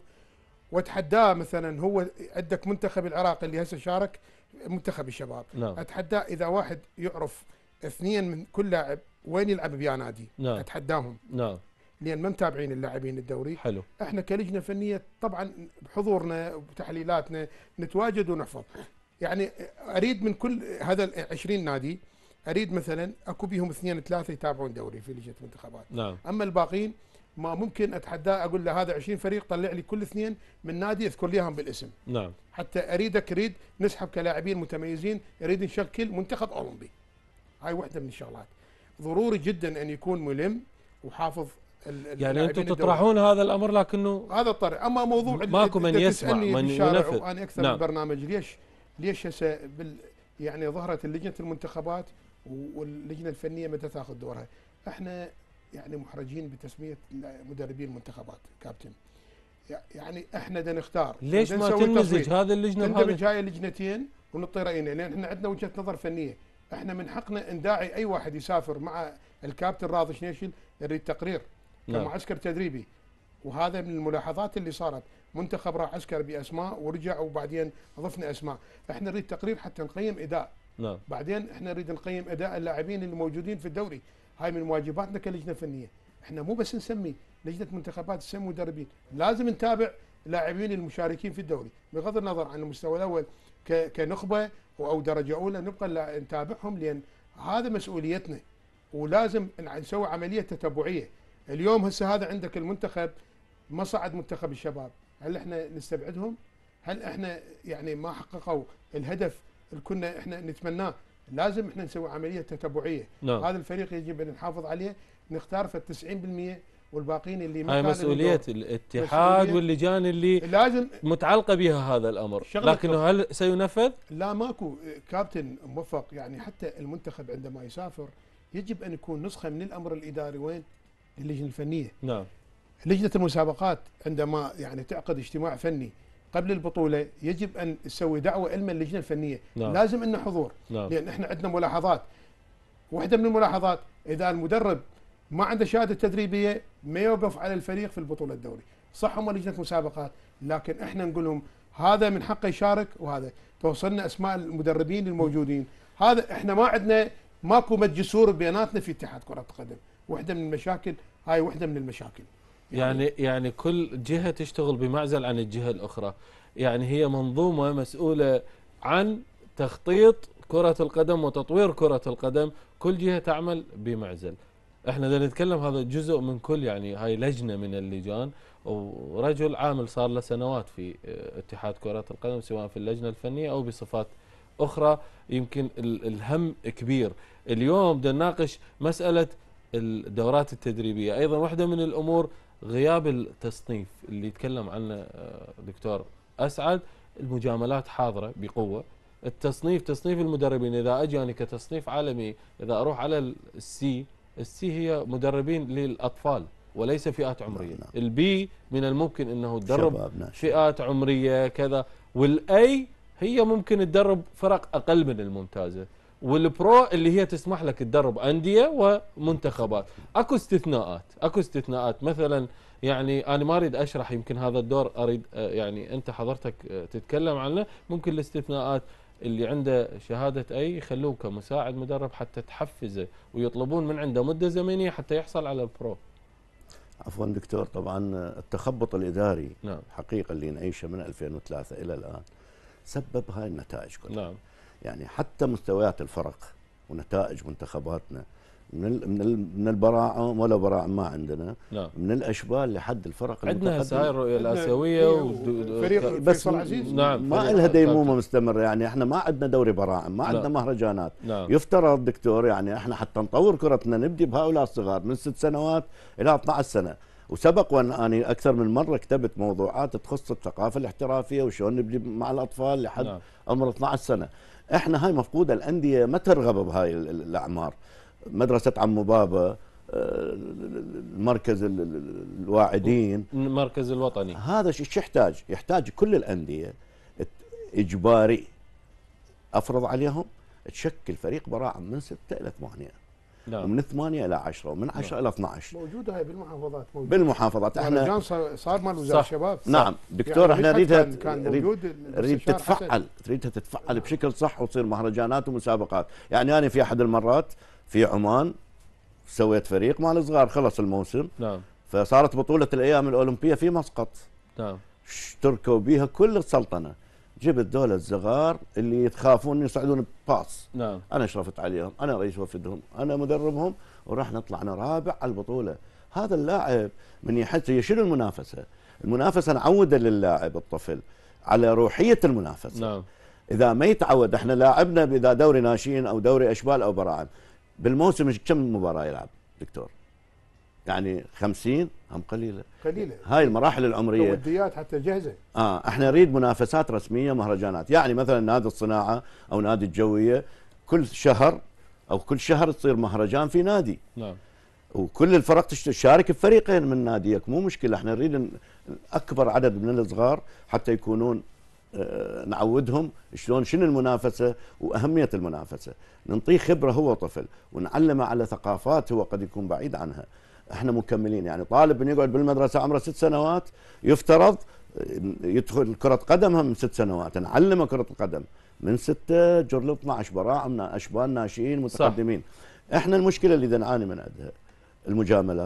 وتحداه، مثلا هو عندك منتخب العراق اللي هسه شارك منتخب الشباب. نعم. اتحداه اذا واحد يعرف اثنين من كل لاعب وين يلعب بيا نادي. نعم. اتحداهم. نعم. لان ما متابعين اللاعبين الدوري. حلو. احنا كلجنه فنيه طبعا بحضورنا وبتحليلاتنا نتواجد ونحفظ. يعني اريد من كل هذا عشرين نادي، اريد مثلا اكو بيهم اثنين ثلاثه يتابعون دوري في لجنه المنتخبات. نعم. اما الباقين ما ممكن اتحداه اقول له هذا عشرين فريق طلع لي كل اثنين من نادي اذكر لي اياهم بالاسم. نعم. حتى اريدك اريد نسحب كلاعبين متميزين، اريد نشكل منتخب اولمبي. هاي واحده من الشغلات. ضروري جدا ان يكون ملم وحافظ. يعني انتم تطرحون هذا الامر، لكنه هذا الطريق. اما موضوع ماكو من يسمع من ينفذ. وانا اكثر نعم. من برنامج ليش ليش هسه بال يعني ظهرت لجنه المنتخبات واللجنه الفنيه متى تاخذ دورها. احنا يعني محرجين بتسميه مدربين المنتخبات كابتن. يعني احنا بدنا نختار. ليش ما تنمزج هذه اللجنه بهذه؟ تندمج هاي اللجنتين ونطير عينه، لان احنا عندنا وجهه نظر فنيه. احنا من حقنا نداعي اي واحد يسافر مع الكابتن راضي شنيشل يريد تقرير كمعسكر تدريبي. وهذا من الملاحظات اللي صارت، منتخب راح عسكر باسماء ورجع وبعدين ضفنا اسماء. احنا نريد تقرير حتى نقيم اداء. نعم. بعدين احنا نريد نقيم اداء اللاعبين اللي موجودين في الدوري. هاي من واجباتنا كلجنه فنيه. احنا مو بس نسمي لجنه منتخبات، نسمي مدربين، لازم نتابع لاعبين المشاركين في الدوري بغض النظر عن المستوى الاول كنخبه او درجه اولى، نبقى نتابعهم لان هذا مسؤوليتنا، ولازم نسوي عمليه تتبعيه. اليوم هسه هذا عندك المنتخب ما صعد منتخب الشباب، هل احنا نستبعدهم؟ هل احنا يعني ما حققوا الهدف اللي كنا احنا نتمناه؟ لازم احنا نسوي عمليه تتبعيه. نعم. هذا الفريق يجب ان نحافظ عليه، نختار في التسعين بالمئة والباقيين اللي هاي مسؤوليه الاتحاد مسؤولية واللجان اللي لازم متعلقه بها هذا الامر، لكن هل سينفذ؟ لا ماكو كابتن موفق. يعني حتى المنتخب عندما يسافر يجب ان يكون نسخه من الامر الاداري وين؟ للجنه الفنيه. نعم. لجنه المسابقات عندما يعني تعقد اجتماع فني قبل البطوله يجب ان تسوي دعوه علما للجنه الفنيه. نعم. لازم انه حضور. نعم. لان احنا عندنا ملاحظات. واحده من الملاحظات اذا المدرب ما عنده شهاده تدريبيه ما يوقف على الفريق في البطوله الدوري. صح هم لجنه مسابقات، لكن احنا نقول لهم هذا من حقه يشارك، وهذا توصلنا اسماء المدربين الموجودين. هذا احنا ما عندنا ماكو مد جسور بيناتنا في اتحاد كره القدم. واحده من المشاكل، هاي واحده من المشاكل. يعني يعني كل جهه تشتغل بمعزل عن الجهه الاخرى، يعني هي منظومه مسؤوله عن تخطيط كره القدم وتطوير كره القدم، كل جهه تعمل بمعزل. احنا اذا نتكلم هذا جزء من كل، يعني هاي لجنه من اللجان، ورجل عامل صار له سنوات في اتحاد كره القدم سواء في اللجنه الفنيه او بصفات اخرى. يمكن الهم كبير. اليوم بدنا نناقش مساله الدورات التدريبيه، ايضا واحده من الامور غياب التصنيف اللي يتكلم عنه دكتور اسعد. المجاملات حاضره بقوه، التصنيف تصنيف المدربين اذا اجاني كتصنيف عالمي، اذا اروح على السي، السي هي مدربين للاطفال وليس فئات عمريه. نعم. البي من الممكن انه تدرب فئات عمريه كذا، والاي هي ممكن تدرب فرق اقل من الممتازه، والبرو اللي هي تسمح لك تدرب انديه ومنتخبات. اكو استثناءات، اكو استثناءات مثلا، يعني انا ما اريد اشرح، يمكن هذا الدور اريد يعني انت حضرتك تتكلم عنه. ممكن الاستثناءات اللي عنده شهاده اي يخلوه كمساعد مدرب حتى تحفزه، ويطلبون من عنده مده زمنيه حتى يحصل على البرو. عفوا دكتور، طبعا التخبط الاداري نعم. حقيقه اللي نعيشه من ألفين وثلاثة الى الان سبب هاي النتائج كلها. نعم. يعني حتى مستويات الفرق ونتائج منتخباتنا من من من البراعم، ولا براعم ما عندنا. نعم. من الاشبال لحد الفرق عندنا هسه هاي الرؤيه الاسيويه وفريق بس عزيز. نعم. ما لها ديمومه مستمره. يعني احنا ما عندنا دوري براعم، ما عندنا مهرجانات. نعم. يفترض دكتور يعني احنا حتى نطور كرتنا نبدي بهؤلاء الصغار من ست سنوات الى اثنعش سنه. وسبق وان اني اكثر من مره كتبت موضوعات تخص الثقافه الاحترافيه وشلون نبدي مع الاطفال لحد نعم. عمر اثنعش سنه. احنا هاي مفقوده، الانديه ما ترغب بهاي الاعمار. مدرسه عمو بابا، المركز الواعدين، المركز الوطني، هذا شو يحتاج؟ يحتاج كل الانديه اجباري افرض عليهم تشكل فريق براعم من ستة الى ثمانية. نعم. ومن ثمانية الى عشرة، ومن عشرة نعم. الى اثنعش. موجوده هاي بالمحافظات. موجودة. بالمحافظات احنا صار مال وزاره الشباب. نعم دكتور، يعني احنا نريدها كان موجود، نريد تتفعل، تريدها تتفعل بشكل صح وتصير مهرجانات ومسابقات. يعني انا في احد المرات في عمان سويت فريق مال صغار، خلص الموسم. نعم. فصارت بطوله الايام الاولمبيه في مسقط. نعم. اشتركوا بيها كل السلطنه. جبت دولة الصغار اللي يتخافون يصعدون باص. نعم. انا شرفت عليهم، انا رئيس وفدهم، انا مدربهم، وراح نطلعنا رابع على البطوله. هذا اللاعب من يحس هي شنو المنافسه؟ المنافسه نعوده للاعب الطفل على روحيه المنافسه. نعم. اذا ما يتعود، احنا لاعبنا اذا دوري ناشئين او دوري اشبال او براعم بالموسم كم مباراه يلعب دكتور؟ يعني خمسين هم قليله. قليله. هاي المراحل العمريه. وديات حتى جاهزه. اه احنا نريد منافسات رسميه، مهرجانات. يعني مثلا نادي الصناعه او نادي الجويه كل شهر او كل شهر تصير مهرجان في نادي. نعم. وكل الفرق تشارك بفريقين من ناديك، مو مشكله. احنا نريد اكبر عدد من الصغار حتى يكونون آه نعودهم شلون شنو المنافسه واهميه المنافسه، ننطيه خبره هو طفل ونعلمه على ثقافات هو قد يكون بعيد عنها. احنا مكملين، يعني طالب من يقعد بالمدرسه عمره ست سنوات يفترض يدخل كره قدمها من ست سنوات، نعلمه كره القدم من ستة جر ل اثنعش براعم اشبال ناشئين متقدمين. صح. احنا المشكله اللي نعاني من عندها المجاملات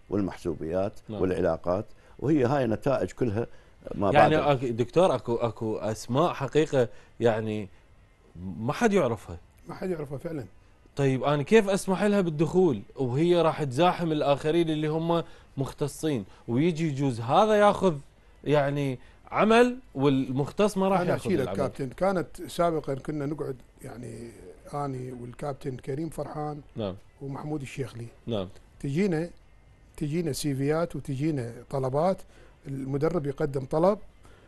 والمحسوبيات نعم. والعلاقات، وهي هاي نتائج كلها ما يعني بعد. دكتور اكو اكو اسماء حقيقه يعني ما حد يعرفها. ما حد يعرفها فعلا. طيب انا كيف اسمح لها بالدخول وهي راح تزاحم الاخرين اللي هم مختصين، ويجي يجوز هذا ياخذ يعني عمل والمختص ما راح انا ياخذ احكي لك العمل. كابتن، كانت سابقا كنا نقعد يعني اني والكابتن كريم فرحان نعم ومحمود الشيخلي، نعم تجينا تجينا سيفيات وتجينا طلبات، المدرب يقدم طلب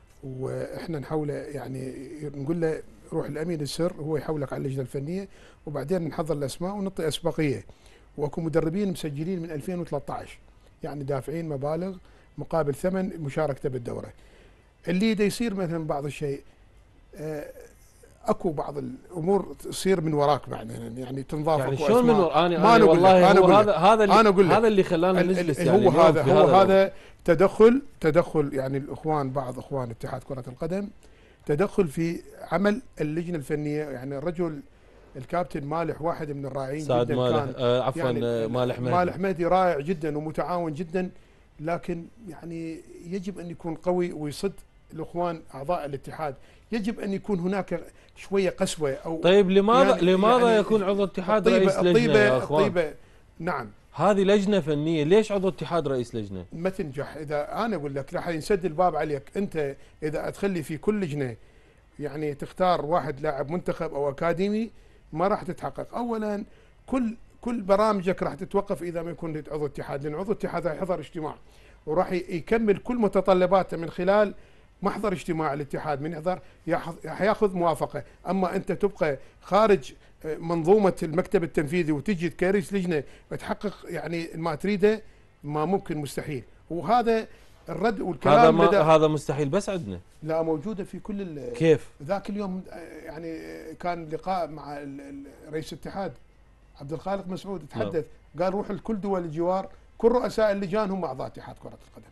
واحنا نحوله يعني نقول له روح الامين السر هو يحولك على اللجنه الفنيه، وبعدين نحضر الاسماء ونعطي اسبقيه. واكو مدربين مسجلين من ألفين وثلاثة عشر يعني دافعين مبالغ مقابل ثمن مشاركته بالدوره. اللي دا يصير مثلا بعض الشيء آه اكو بعض الامور تصير من وراك بعدين يعني تنضاف. يعني شلون من وراك؟ انا ما اقول والله أنا هو أقول هذا هذا اللي أنا أقول هذا اللي خلانا نجلس يعني هو هذا هو هذا, هذا تدخل تدخل يعني الاخوان بعض اخوان اتحاد كره القدم تدخل في عمل اللجنه الفنيه. يعني الرجل الكابتن مالح واحد من الرائعين سعد جدا مالح كان آه عفوا يعني مالح مهدي مالح مهدي رائع جدا ومتعاون جدا، لكن يعني يجب ان يكون قوي ويصد الاخوان اعضاء الاتحاد، يجب ان يكون هناك شويه قسوه او طيب لماذا يعني لماذا يعني يكون عضو اتحاد الطيبة رئيس لجنه الطيبة يا اخوان؟ الطيبة نعم هذه لجنه فنيه، ليش عضو اتحاد رئيس لجنه؟ ما تنجح. اذا انا اقول لك راح ينسد الباب عليك انت اذا تخلي في كل لجنه يعني تختار واحد لاعب منتخب او اكاديمي ما راح تتحقق. اولا كل كل برامجك راح تتوقف اذا ما يكون عضو اتحاد، لان عضو اتحاد راح يحضر اجتماع وراح يكمل كل متطلباته من خلال محضر اجتماع الاتحاد، من يحضر راح ياخذ موافقه. اما انت تبقى خارج منظومه المكتب التنفيذي وتجي كرئيس لجنه وتحقق يعني ما تريده، ما ممكن، مستحيل. وهذا الرد والكلام هذا ما بدأ هذا مستحيل بس عندنا. لا موجوده في كل كيف؟ ذاك اليوم يعني كان لقاء مع رئيس الاتحاد عبد الخالق مسعود تحدث لا. قال روح لكل دول الجوار كل رؤساء اللجان هم اعضاء اتحاد كره القدم،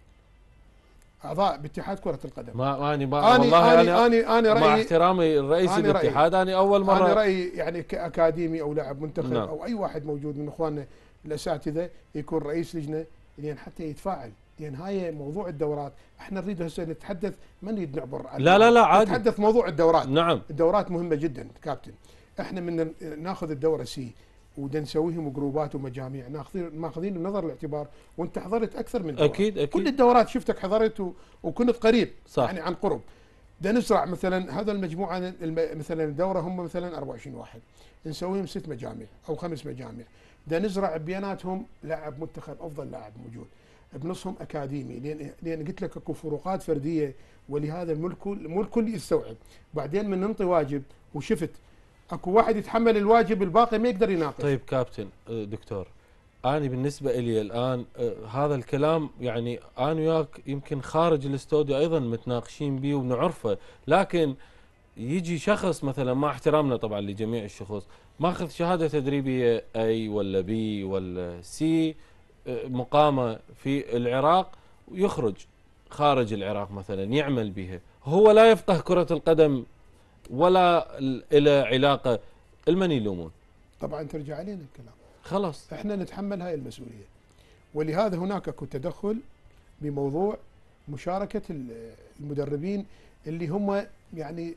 اعضاء باتحاد كره القدم. ما اني ما أني والله أني أني أني مع احترامي الرئيس الاتحاد انا اول مره انا رايي يعني كاكاديمي او لاعب منتخب نعم. او اي واحد موجود من اخواننا الاساتذه يكون رئيس لجنه لان حتى يتفاعل، لان هاي موضوع الدورات احنا نريد هسه نتحدث ما نريد نعبر لا لا لا عادي نتحدث موضوع الدورات. نعم الدورات مهمه جدا كابتن. احنا من ناخذ الدوره سي ودا نسويهم جروبات ومجاميع ناخذين ماخذين بنظر الاعتبار، وانت حضرت اكثر من دورة. اكيد اكيد كل الدورات شفتك حضرت وكنت قريب صح. يعني عن قرب. دا نزرع مثلا هذا المجموعه مثلا الدوره هم مثلا أربعة وعشرين واحد، نسويهم ست مجاميع او خمس مجاميع، دا نزرع بيناتهم لاعب منتخب افضل لاعب موجود، بنصهم اكاديمي، لان لان قلت لك اكو فروقات فرديه ولهذا مو الكل مو الكل يستوعب. بعدين من ننطي واجب وشفت اكو واحد يتحمل الواجب الباقي ما يقدر يناقش. طيب كابتن دكتور، أنا بالنسبة لي الآن هذا الكلام يعني أنا وياك يمكن خارج الاستوديو أيضا متناقشين به ونعرفه، لكن يجي شخص مثلا مع احترامنا طبعا لجميع الشخوص ماخذ شهادة تدريبية أي ولا بي ولا سي مقامة في العراق ويخرج خارج العراق مثلا يعمل بها، هو لا يفقه كرة القدم ولا إلى علاقة، المن يلومون؟ طبعا ترجع علينا الكلام، خلاص احنا نتحمل هاي المسؤوليه. ولهذا هناك اكو تدخل بموضوع مشاركه المدربين اللي هم يعني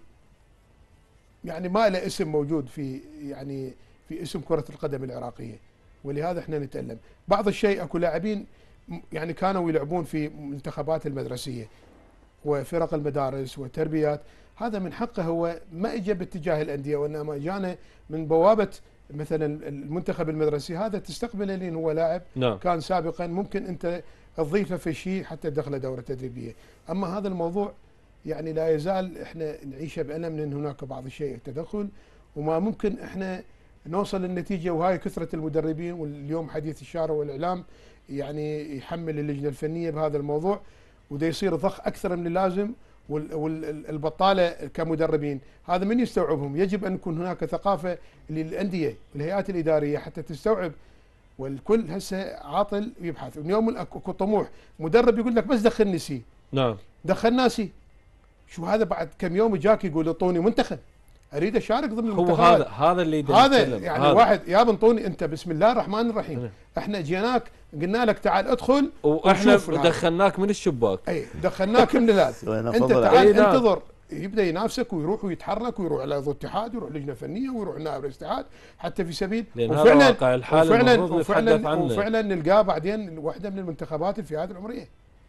يعني ما له اسم موجود في يعني في اسم كره القدم العراقيه، ولهذا احنا نتألم. بعض الشيء اكو لاعبين يعني كانوا يلعبون في منتخبات المدرسيه وفرق المدارس وتربيات، هذا من حقه هو ما اجى باتجاه الانديه وانما اجانا من بوابه مثلا المنتخب المدرسي، هذا تستقبله لين هو لاعب نعم. كان سابقا ممكن انت تضيفه في شيء حتى دخله دوره تدريبيه. اما هذا الموضوع يعني لا يزال احنا نعيشه بألم لان هناك بعض الشيء تدخل وما ممكن احنا نوصل للنتيجه. وهاي كثره المدربين واليوم حديث الشارع والاعلام يعني يحمل اللجنه الفنيه بهذا الموضوع وده يصير ضخ اكثر من اللازم، والبطاله كمدربين هذا من يستوعبهم؟ يجب ان يكون هناك ثقافه للانديه والهيئات الاداريه حتى تستوعب، والكل هسه عاطل يبحث. اليوم اكو طموح مدرب يقول لك بس دخلني سي، نعم دخلنا سي، شو هذا بعد كم يوم جاك يقول اعطوني منتخب. اريد اشارك ضمن هو المنتخبات. هذا هذا اللي هذا يعني هذا. واحد يا بنطوني انت بسم الله الرحمن الرحيم، احنا جيناك قلنا لك تعال ادخل واحنا دخلناك من الشباك. اي دخلناك من الهذا انت تعال انتظر يبدا ينافسك ويروح ويتحرك ويروح على عضو اتحاد ويروح لجنه فنيه ويروح نائب الاتحاد حتى في سبيل وفعلا واقع الحال وفعلا وفعلا, وفعلا نلقاه بعدين واحده من المنتخبات الفئات العمريه.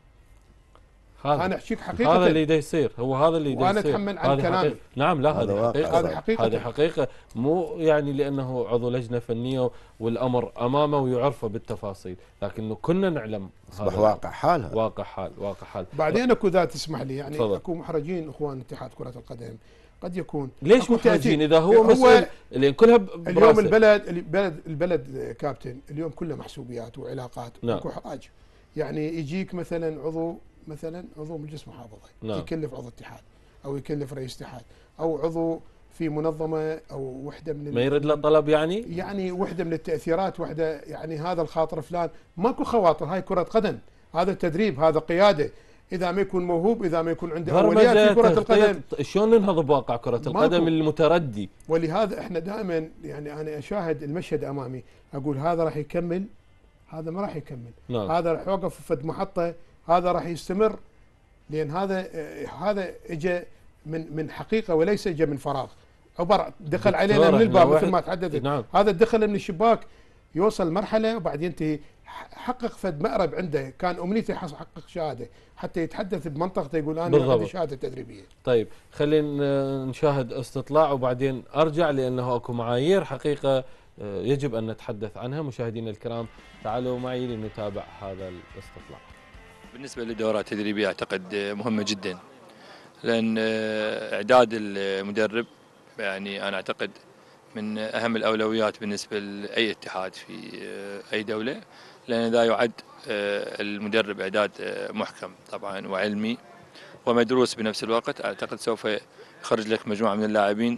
هذا انا احكيك حقيقه هذا اللي دا يصير، هو هذا اللي دا يصير وانا اتحمل عن كلامي. نعم لا هذه حقيقه هذه حقيقه هذه حقيقه مو يعني لانه عضو لجنه فنيه والامر امامه ويعرفه بالتفاصيل، لكنه كنا نعلم اصبح واقع حال واقع حال واقع حال. بعدين اكو ذات تسمح لي يعني فضل. اكو محرجين اخوان اتحاد كره القدم قد يكون ليش محرجين اذا هو, هو مسؤول اللي كلها اليوم البلد البلد البلد كابتن اليوم كله محسوبيات وعلاقات واكو حراج. يعني يجيك مثلا عضو مثلا عضو مجلس محافظه نعم. يكلف عضو اتحاد او يكلف رئيس اتحاد او عضو في منظمه او وحده من ما يرد له طلب يعني يعني وحده من التاثيرات وحده يعني هذا الخاطر فلان ماكو خواطر. هاي كره قدم، هذا تدريب، هذا قياده. اذا ما يكون موهوب اذا ما يكون عنده اولويات في كره القدم شلون ننهض بواقع كره القدم المتردي؟ ولهذا احنا دائما يعني انا اشاهد المشهد امامي اقول هذا راح يكمل هذا ما راح يكمل نعم. هذا راح يوقف في محطه هذا راح يستمر، لان هذا هذا اجى من من حقيقه وليس اجى من فراغ. عبر دخل علينا من الباب مثل ما تحدثت نعم. هذا دخل من الشباك يوصل مرحله وبعد ينتهي حقق فد مأرب عنده كان امنيته يحقق شهاده حتى يتحدث بمنطقته يقول انا عندي شهاده تدريبيه. طيب خلينا نشاهد استطلاع وبعدين ارجع لانه اكو معايير حقيقه يجب ان نتحدث عنها. مشاهدينا الكرام تعالوا معي لنتابع هذا الاستطلاع. بالنسبة للدورات التدريبية أعتقد مهمة جدا، لأن إعداد المدرب يعني أنا أعتقد من أهم الأولويات بالنسبة لأي اتحاد في أي دولة، لأن إذا يعد المدرب إعداد محكم طبعا وعلمي ومدروس بنفس الوقت أعتقد سوف يخرج لك مجموعة من اللاعبين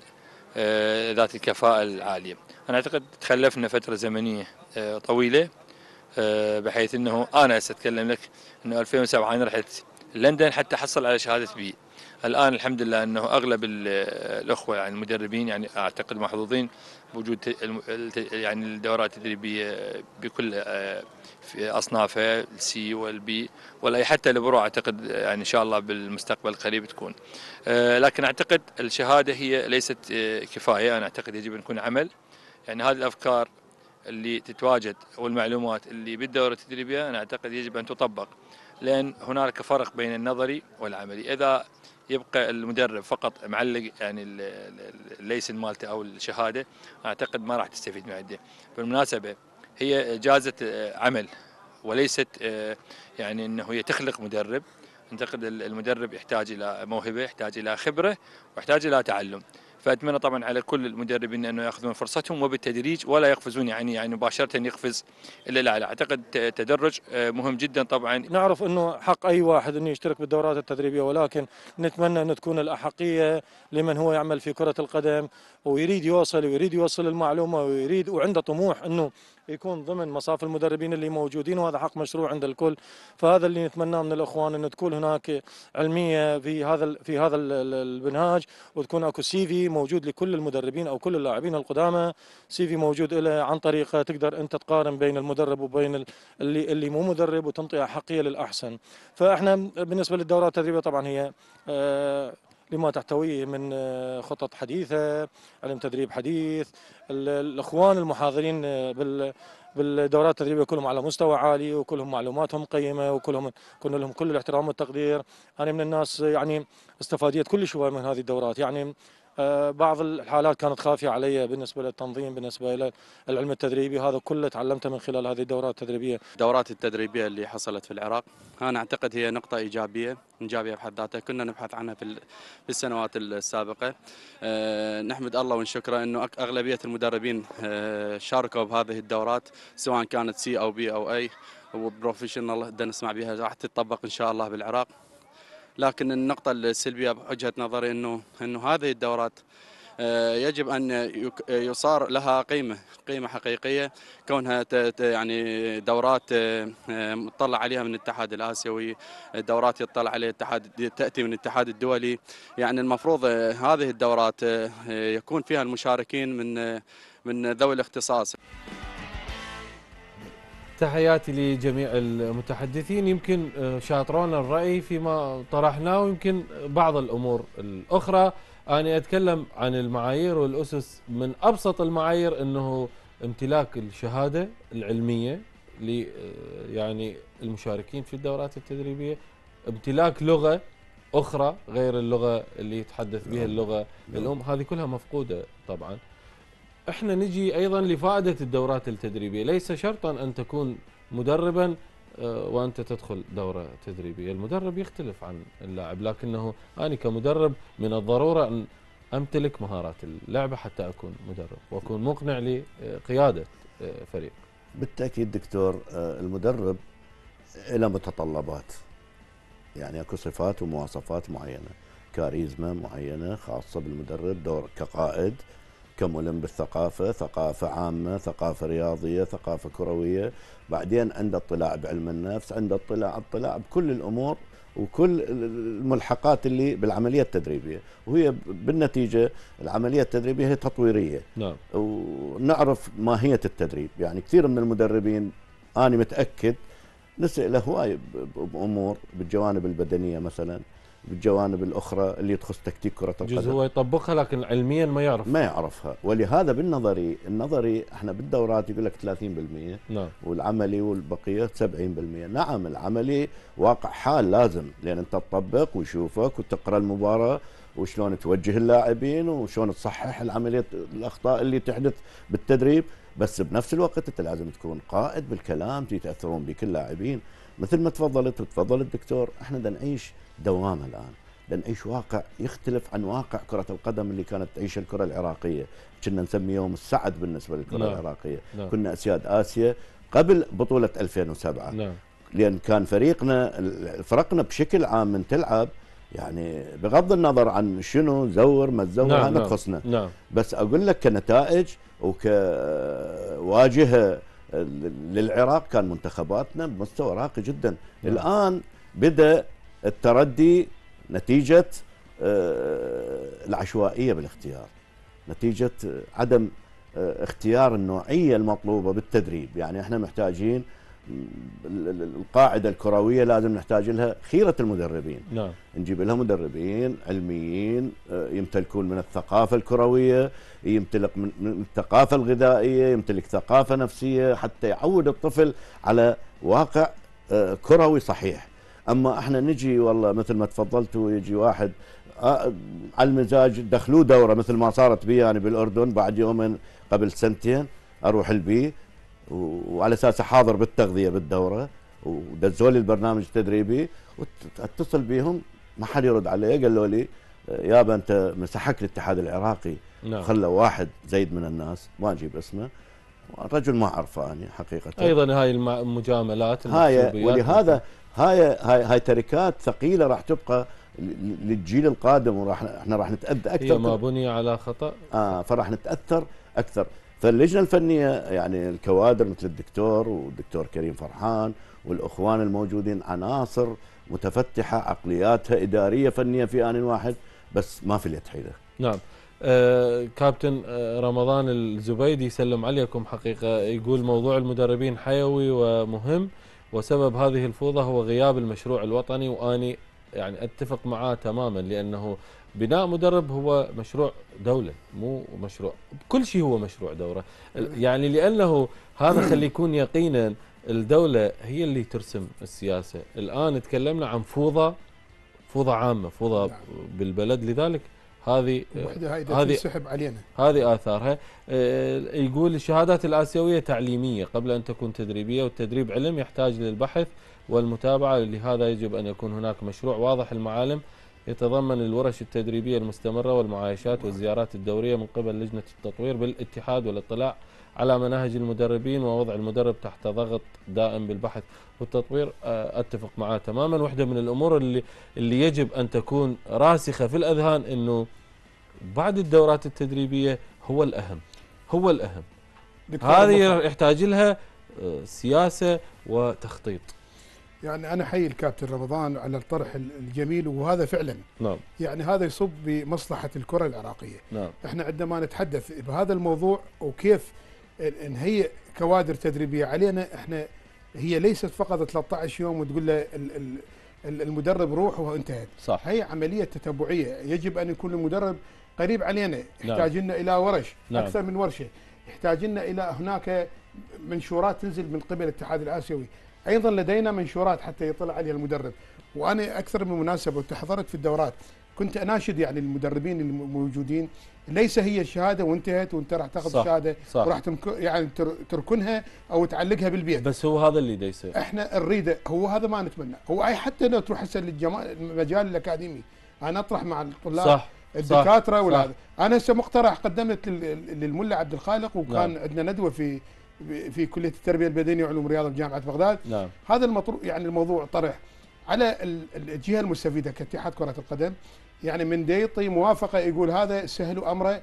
ذات الكفاءة العالية. أنا أعتقد تخلفنا فترة زمنية طويلة بحيث انه انا اتكلم لك انه ألفين وسبعة انا رحت لندن حتى احصل على شهاده بي. الان الحمد لله انه اغلب الاخوه يعني المدربين يعني اعتقد محظوظين بوجود يعني الدورات التدريبيه بكل في اصنافها السي والبي ولا حتى البرو اعتقد يعني ان شاء الله بالمستقبل القريب تكون. لكن اعتقد الشهاده هي ليست كفايه، انا اعتقد يجب ان يكون عمل. يعني هذه الافكار اللي تتواجد والمعلومات اللي بالدورة التدريبية أنا أعتقد يجب أن تطبق، لأن هناك فرق بين النظري والعملي. إذا يبقى المدرب فقط معلق يعني الليسن مالته أو الشهادة أعتقد ما راح تستفيد من عنده. بالمناسبة هي إجازة عمل وليست يعني أنه هي تخلق مدرب. أعتقد المدرب يحتاج إلى موهبة، يحتاج إلى خبرة، ويحتاج إلى تعلم. فأتمنى طبعا على كل المدربين أنه يأخذون فرصتهم وبالتدريج ولا يقفزون يعني يعني مباشرة يقفز إلى الأعلى. أعتقد التدرج مهم جدا. طبعا نعرف أنه حق أي واحد أنه يشترك بالدورات التدريبية، ولكن نتمنى أن تكون الأحقية لمن هو يعمل في كرة القدم ويريد يوصل ويريد يوصل المعلومة ويريد وعنده طموح أنه يكون ضمن مصاف المدربين اللي موجودين، وهذا حق مشروع عند الكل. فهذا اللي نتمناه من الاخوان، ان تكون هناك علميه في هذا في هذا المنهاج، وتكون اكو سي في موجود لكل المدربين او كل اللاعبين القدامى، سي في موجود له عن طريقه تقدر انت تقارن بين المدرب وبين اللي اللي مو مدرب وتنطي احقيه للاحسن. فاحنا بالنسبه للدورات التدريبيه طبعا هي آه لما تحتويه من خطط حديثة، علم تدريب حديث. الأخوان المحاضرين بالدورات التدريبية كلهم على مستوى عالي، وكلهم معلوماتهم قيمة، وكلهم كنا لهم كل الاحترام والتقدير. أنا من الناس يعني استفاديت كل شوية من هذه الدورات. يعني بعض الحالات كانت خافية علي بالنسبة للتنظيم، بالنسبة إلى العلم التدريبي، هذا كله تعلمته من خلال هذه الدورات التدريبية. الدورات التدريبية اللي حصلت في العراق أنا أعتقد هي نقطة إيجابية إيجابية بحد ذاتها، كنا نبحث عنها في السنوات السابقة. أه نحمد الله ونشكره أنه أغلبية المدربين أه شاركوا بهذه الدورات، سواء كانت سي أو بي أو أي وبروفيشنال بدنا نسمع بها، راح تطبق إن شاء الله بالعراق. لكن النقطة السلبية بوجهة نظري انه انه هذه الدورات يجب أن يصار لها قيمة قيمة حقيقية، كونها يعني دورات مطلع عليها من الاتحاد الآسيوي، دورات يطلع عليها الاتحاد تأتي من الاتحاد الدولي. يعني المفروض هذه الدورات يكون فيها المشاركين من من ذوي الاختصاص. تحياتي لجميع المتحدثين، يمكن شاطرونا الرأي فيما طرحناه، ويمكن بعض الأمور الأخرى. أنا أتكلم عن المعايير والأسس. من أبسط المعايير أنه امتلاك الشهادة العلمية ل يعني المشاركين في الدورات التدريبية، امتلاك لغة أخرى غير اللغة اللي يتحدث بها اللغة الأم، هذه كلها مفقودة طبعا. احنا نجي ايضا لفائدة الدورات التدريبية. ليس شرطا ان تكون مدربا وانت تدخل دورة تدريبية، المدرب يختلف عن اللاعب، لكنه انا كمدرب من الضرورة ان امتلك مهارات اللعبة حتى اكون مدرب واكون مقنع لقيادة فريق. بالتأكيد دكتور، المدرب له متطلبات، يعني اكو صفات ومواصفات معينة، كاريزما معينة خاصة بالمدرب، دور كقائد، كملم بالثقافة، ثقافة عامة، ثقافة رياضية، ثقافة كروية، بعدين عنده اطلاع بعلم النفس، عنده اطلاع اطلاع بكل الأمور وكل الملحقات اللي بالعملية التدريبية، وهي بالنتيجة العملية التدريبية هي تطويرية. نعم. ونعرف ماهية التدريب، يعني كثير من المدربين أنا متأكد نسأله هواي بأمور بالجوانب البدنية مثلا، بالجوانب الأخرى اللي تخص تكتيك كرة القدم، جزء هو يطبقها لكن علميا ما يعرف ما يعرفها. ولهذا بالنظري النظري احنا بالدورات يقول لك ثلاثين بالمئة، نعم، والعملي والبقية سبعين بالمئة. نعم العملي واقع حال لازم، لأن أنت تطبق ويشوفك وتقرأ المباراة وشلون توجه اللاعبين وشلون تصحح العملية الأخطاء اللي تحدث بالتدريب، بس بنفس الوقت أنت لازم تكون قائد بالكلام تتأثرون بك اللاعبين. مثل ما تفضلت وتفضل الدكتور، احنا بدنا نعيش دوامة الآن، بدنا نعيش واقع يختلف عن واقع كرة القدم اللي كانت تعيش الكرة العراقية. كنا نسميه يوم السعد بالنسبة للكرة نعم. العراقية. نعم. كنا أسياد آسيا قبل بطولة ألفين وسبعة. نعم. لأن كان فريقنا فرقنا بشكل عام من تلعب، يعني بغض النظر عن شنو زور ما تزور، نعم. هذا نعم. تخصنا. نعم. بس أقول لك كنتائج وكواجهة للعراق كان منتخباتنا بمستوى راقي جدا. نعم. الآن بدأ التردي نتيجة العشوائية بالاختيار، نتيجة عدم اختيار النوعية المطلوبة بالتدريب. يعني احنا محتاجين القاعدة الكروية لازم نحتاج لها خيرة المدربين. نعم. نجيب لها مدربين علميين يمتلكون من الثقافة الكروية، يمتلك من الثقافة الغذائية، يمتلك ثقافة نفسية، حتى يعود الطفل على واقع كروي صحيح. اما احنا نجي والله مثل ما تفضلتوا، يجي واحد على المزاج دخلوه دوره مثل ما صارت بي يعني بالاردن، بعد يومين قبل سنتين اروح البي وعلى اساس حاضر بالتغذيه بالدوره، ودزوا لي البرنامج التدريبي، واتصل بيهم ما حد يرد علي، قالوا لي يابا انت مسحك الاتحاد العراقي. نعم. خلى واحد زيد من الناس ما اجيب اسمه، الرجل ما اعرفه يعني حقيقه. ايضا هاي المجاملات هاي ولهذا هاي هاي هاي تركات ثقيله راح تبقى للجيل القادم، وراح احنا راح نتاذى اكثر. هي ما بني على خطا. اه فراح نتاثر اكثر. فاللجنه الفنيه يعني الكوادر مثل الدكتور والدكتور كريم فرحان والاخوان الموجودين عناصر متفتحه، عقلياتها اداريه فنيه في ان واحد، بس ما في اليد حيله. نعم. آه كابتن آه رمضان الزبيدي يسلم عليكم حقيقه، يقول موضوع المدربين حيوي ومهم، وسبب هذه الفوضى هو غياب المشروع الوطني. واني يعني اتفق معاه تماما، لانه بناء مدرب هو مشروع دوله، مو مشروع كل شيء، هو مشروع دوله يعني، لانه هذا خلي يكون يقينا الدوله هي اللي ترسم السياسه. الان تكلمنا عن فوضى، فوضى عامه، فوضى بالبلد، لذلك هذه هذه تنسحب علينا، هذه آثارها. يقول الشهادات الآسيوية تعليمية قبل أن تكون تدريبية، والتدريب علم يحتاج للبحث والمتابعة، لهذا يجب أن يكون هناك مشروع واضح المعالم يتضمن الورش التدريبية المستمرة والمعايشات والزيارات الدورية من قبل لجنة التطوير بالاتحاد، والاطلاع على مناهج المدربين ووضع المدرب تحت ضغط دائم بالبحث والتطوير. أتفق معاه تماما. واحدة من الأمور اللي اللي يجب أن تكون راسخة في الأذهان أنه بعد الدورات التدريبيه هو الاهم، هو الاهم. هذه يحتاج لها سياسه وتخطيط. يعني انا احيي الكابتن رمضان على الطرح الجميل، وهذا فعلا نعم يعني هذا يصب بمصلحه الكره العراقيه. نعم. احنا عندما نتحدث بهذا الموضوع وكيف نهيئ كوادر تدريبيه علينا، احنا هي ليست فقط ثلاثة عشر يوم وتقول له المدرب روح وانتهت. صح. هي عمليه تتبعيه، يجب ان يكون المدرب قريب علينا، يحتاج لنا الى ورش نعم. اكثر من ورشه، يحتاج لنا الى هناك منشورات تنزل من قبل الاتحاد الاسيوي، ايضا لدينا منشورات حتى يطلع عليها المدرب. وانا اكثر من مناسبه وتحضرت في الدورات كنت اناشد يعني المدربين الموجودين، ليس هي الشهاده وانتهت وانت راح تاخذ صح. الشهاده صح. وراح يعني تركنها او تعلقها بالبيت. بس هو هذا اللي دا يصير. احنا نريده، هو هذا ما نتمنى. هو اي حتى لو تروح هسه للمجال الاكاديمي، انا اطرح مع الطلاب صح. الدكاتره ولا انا هسه مقترح قدمت للملا عبد الخالق، وكان نعم. عندنا ندوه في في كليه التربيه البدنيه وعلوم الرياضه بجامعه بغداد. نعم. هذا المطروح يعني الموضوع طرح على الجهه المستفيده كاتحاد كره القدم، يعني من يعطي موافقه يقول هذا سهلوا امره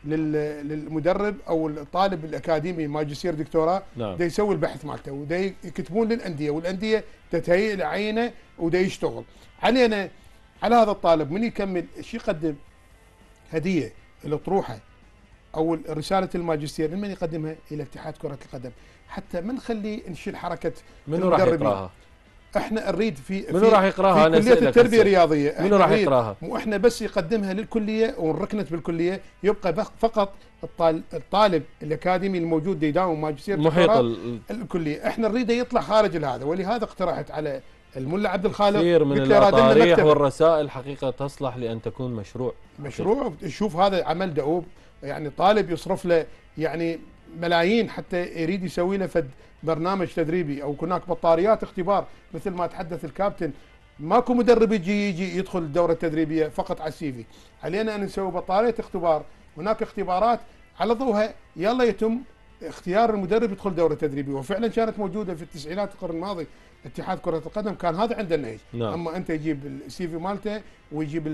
للمدرب او الطالب الاكاديمي ماجستير دكتوراه، نعم. دا يسوي البحث مالته ودا يكتبون للانديه، والانديه تتهيئ لعينه ودا يشتغل. علينا على هذا الطالب من يكمل شو يقدم هديه الاطروحه او رساله الماجستير، لمن يقدمها؟ الى اتحاد كره القدم، حتى ما نخلي نشيل حركه منو راح يقراها؟ احنا نريد في منو راح يقراها؟ في كليه التربيه الرياضيه منو راح يقراها؟ مو احنا بس يقدمها للكليه ونركنت بالكليه، يبقى فقط الطالب الاكاديمي الموجود يداوم ماجستير محيط الكليه، احنا نريده يطلع خارج هذا. ولهذا اقترحت على الملا عبد الخالق كثير من الاطاريح والرسائل حقيقه تصلح لان تكون مشروع مشروع شوف هذا عمل دؤوب، يعني طالب يصرف له يعني ملايين حتى يريد يسوي له فد برنامج تدريبي، او هناك بطاريات اختبار مثل ما تحدث الكابتن. ماكو مدرب يجي يجي يدخل الدوره التدريبيه فقط على السي في، علينا ان نسوي بطاريه اختبار، هناك اختبارات على ضوءها يلا يتم اختيار المدرب يدخل دوره تدريبيه، وفعلا كانت موجوده في التسعينات القرن الماضي اتحاد كره القدم كان هذا عنده النهج. نعم. اما انت يجيب السي في مالته ويجيب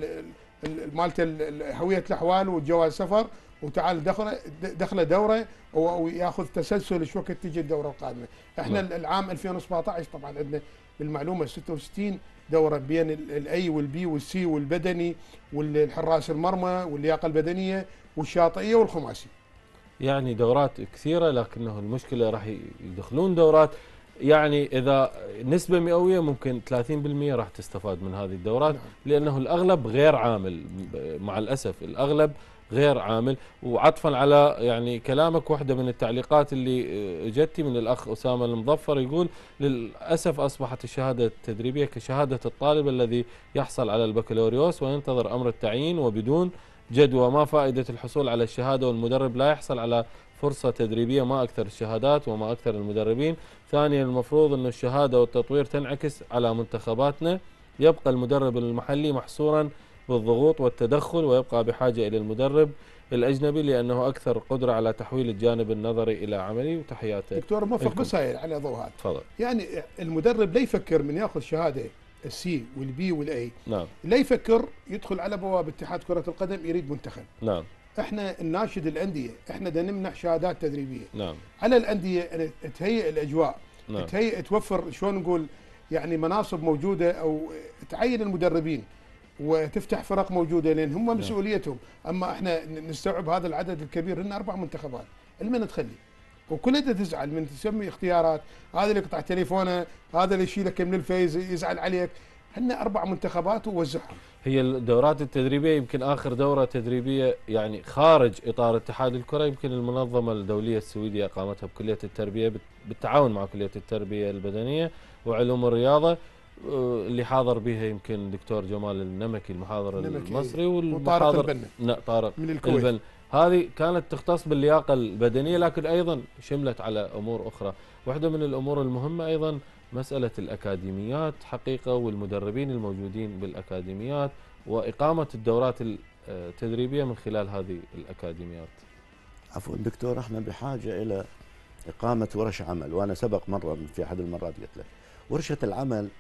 مالته هويه الاحوال وجواز سفر وتعال دخله دخله دوره وياخذ تسلسل شو وقت تجي الدوره القادمه. احنا نعم. العام ألفين وسبعطعش طبعا عندنا بالمعلومه ستة وستين دوره بين الاي والبي والسي والبدني والحراس المرمى واللياقه البدنيه والشاطئيه والخماسي. يعني دورات كثيره، لكنه المشكله راح يدخلون دورات يعني اذا نسبه مئويه ممكن ثلاثين بالمئة راح تستفاد من هذه الدورات. نعم. لانه الاغلب غير عامل، مع الاسف الاغلب غير عامل. وعطفا على يعني كلامك، واحده من التعليقات اللي اجتي من الاخ اسامه المظفر يقول للاسف اصبحت الشهاده التدريبيه كشهاده الطالب الذي يحصل على البكالوريوس وينتظر امر التعيين وبدون جدوى. ما فائده الحصول على الشهاده والمدرب لا يحصل على فرصه تدريبيه؟ ما اكثر الشهادات وما اكثر المدربين. ثانيا المفروض انه الشهاده والتطوير تنعكس على منتخباتنا، يبقى المدرب المحلي محصورا بالضغوط والتدخل ويبقى بحاجه الى المدرب الاجنبي لانه اكثر قدره على تحويل الجانب النظري الى عملي. وتحياتي دكتور موفق بس هاي على ضوء هذا. تفضل. يعني المدرب لا يفكر من ياخذ شهاده السي والبي والاي، نعم، لا يفكر يدخل علل بوابه اتحاد كره القدم يريد منتخب. نعم. احنا نناشد الانديه، احنا بدنا نمنح شهادات تدريبيه. نعم. على الانديه ان تهيئ الاجواء، نعم. تهيئ توفر شلون نقول يعني مناصب موجوده او تعين المدربين وتفتح فرق موجوده لان هم نعم. مسؤوليتهم. اما احنا نستوعب هذا العدد الكبير، لنا اربع منتخبات، المن تخلي وكلها تزعل من تسمي اختيارات، هذا اللي يقطع تليفونه، هذا اللي يشيلك من الفيز يزعل عليك. هن اربع منتخبات ووزعهم. هي الدورات التدريبيه يمكن اخر دوره تدريبيه يعني خارج اطار اتحاد الكره يمكن المنظمه الدوليه السويديه اقامتها بكليه التربيه بالتعاون مع كليه التربيه البدنيه وعلوم الرياضه، اللي حاضر بها يمكن دكتور جمال النمكي المحاضر المصري والمحاضر لا طارق من الكويت. البن. هذه كانت تختص باللياقه البدنيه لكن ايضا شملت على امور اخرى. واحده من الامور المهمه ايضا مساله الاكاديميات حقيقه والمدربين الموجودين بالاكاديميات واقامه الدورات التدريبيه من خلال هذه الاكاديميات. عفوا دكتور، احنا بحاجه الى اقامه ورش عمل، وانا سبق مره في احد المرات قلت لك ورشه العمل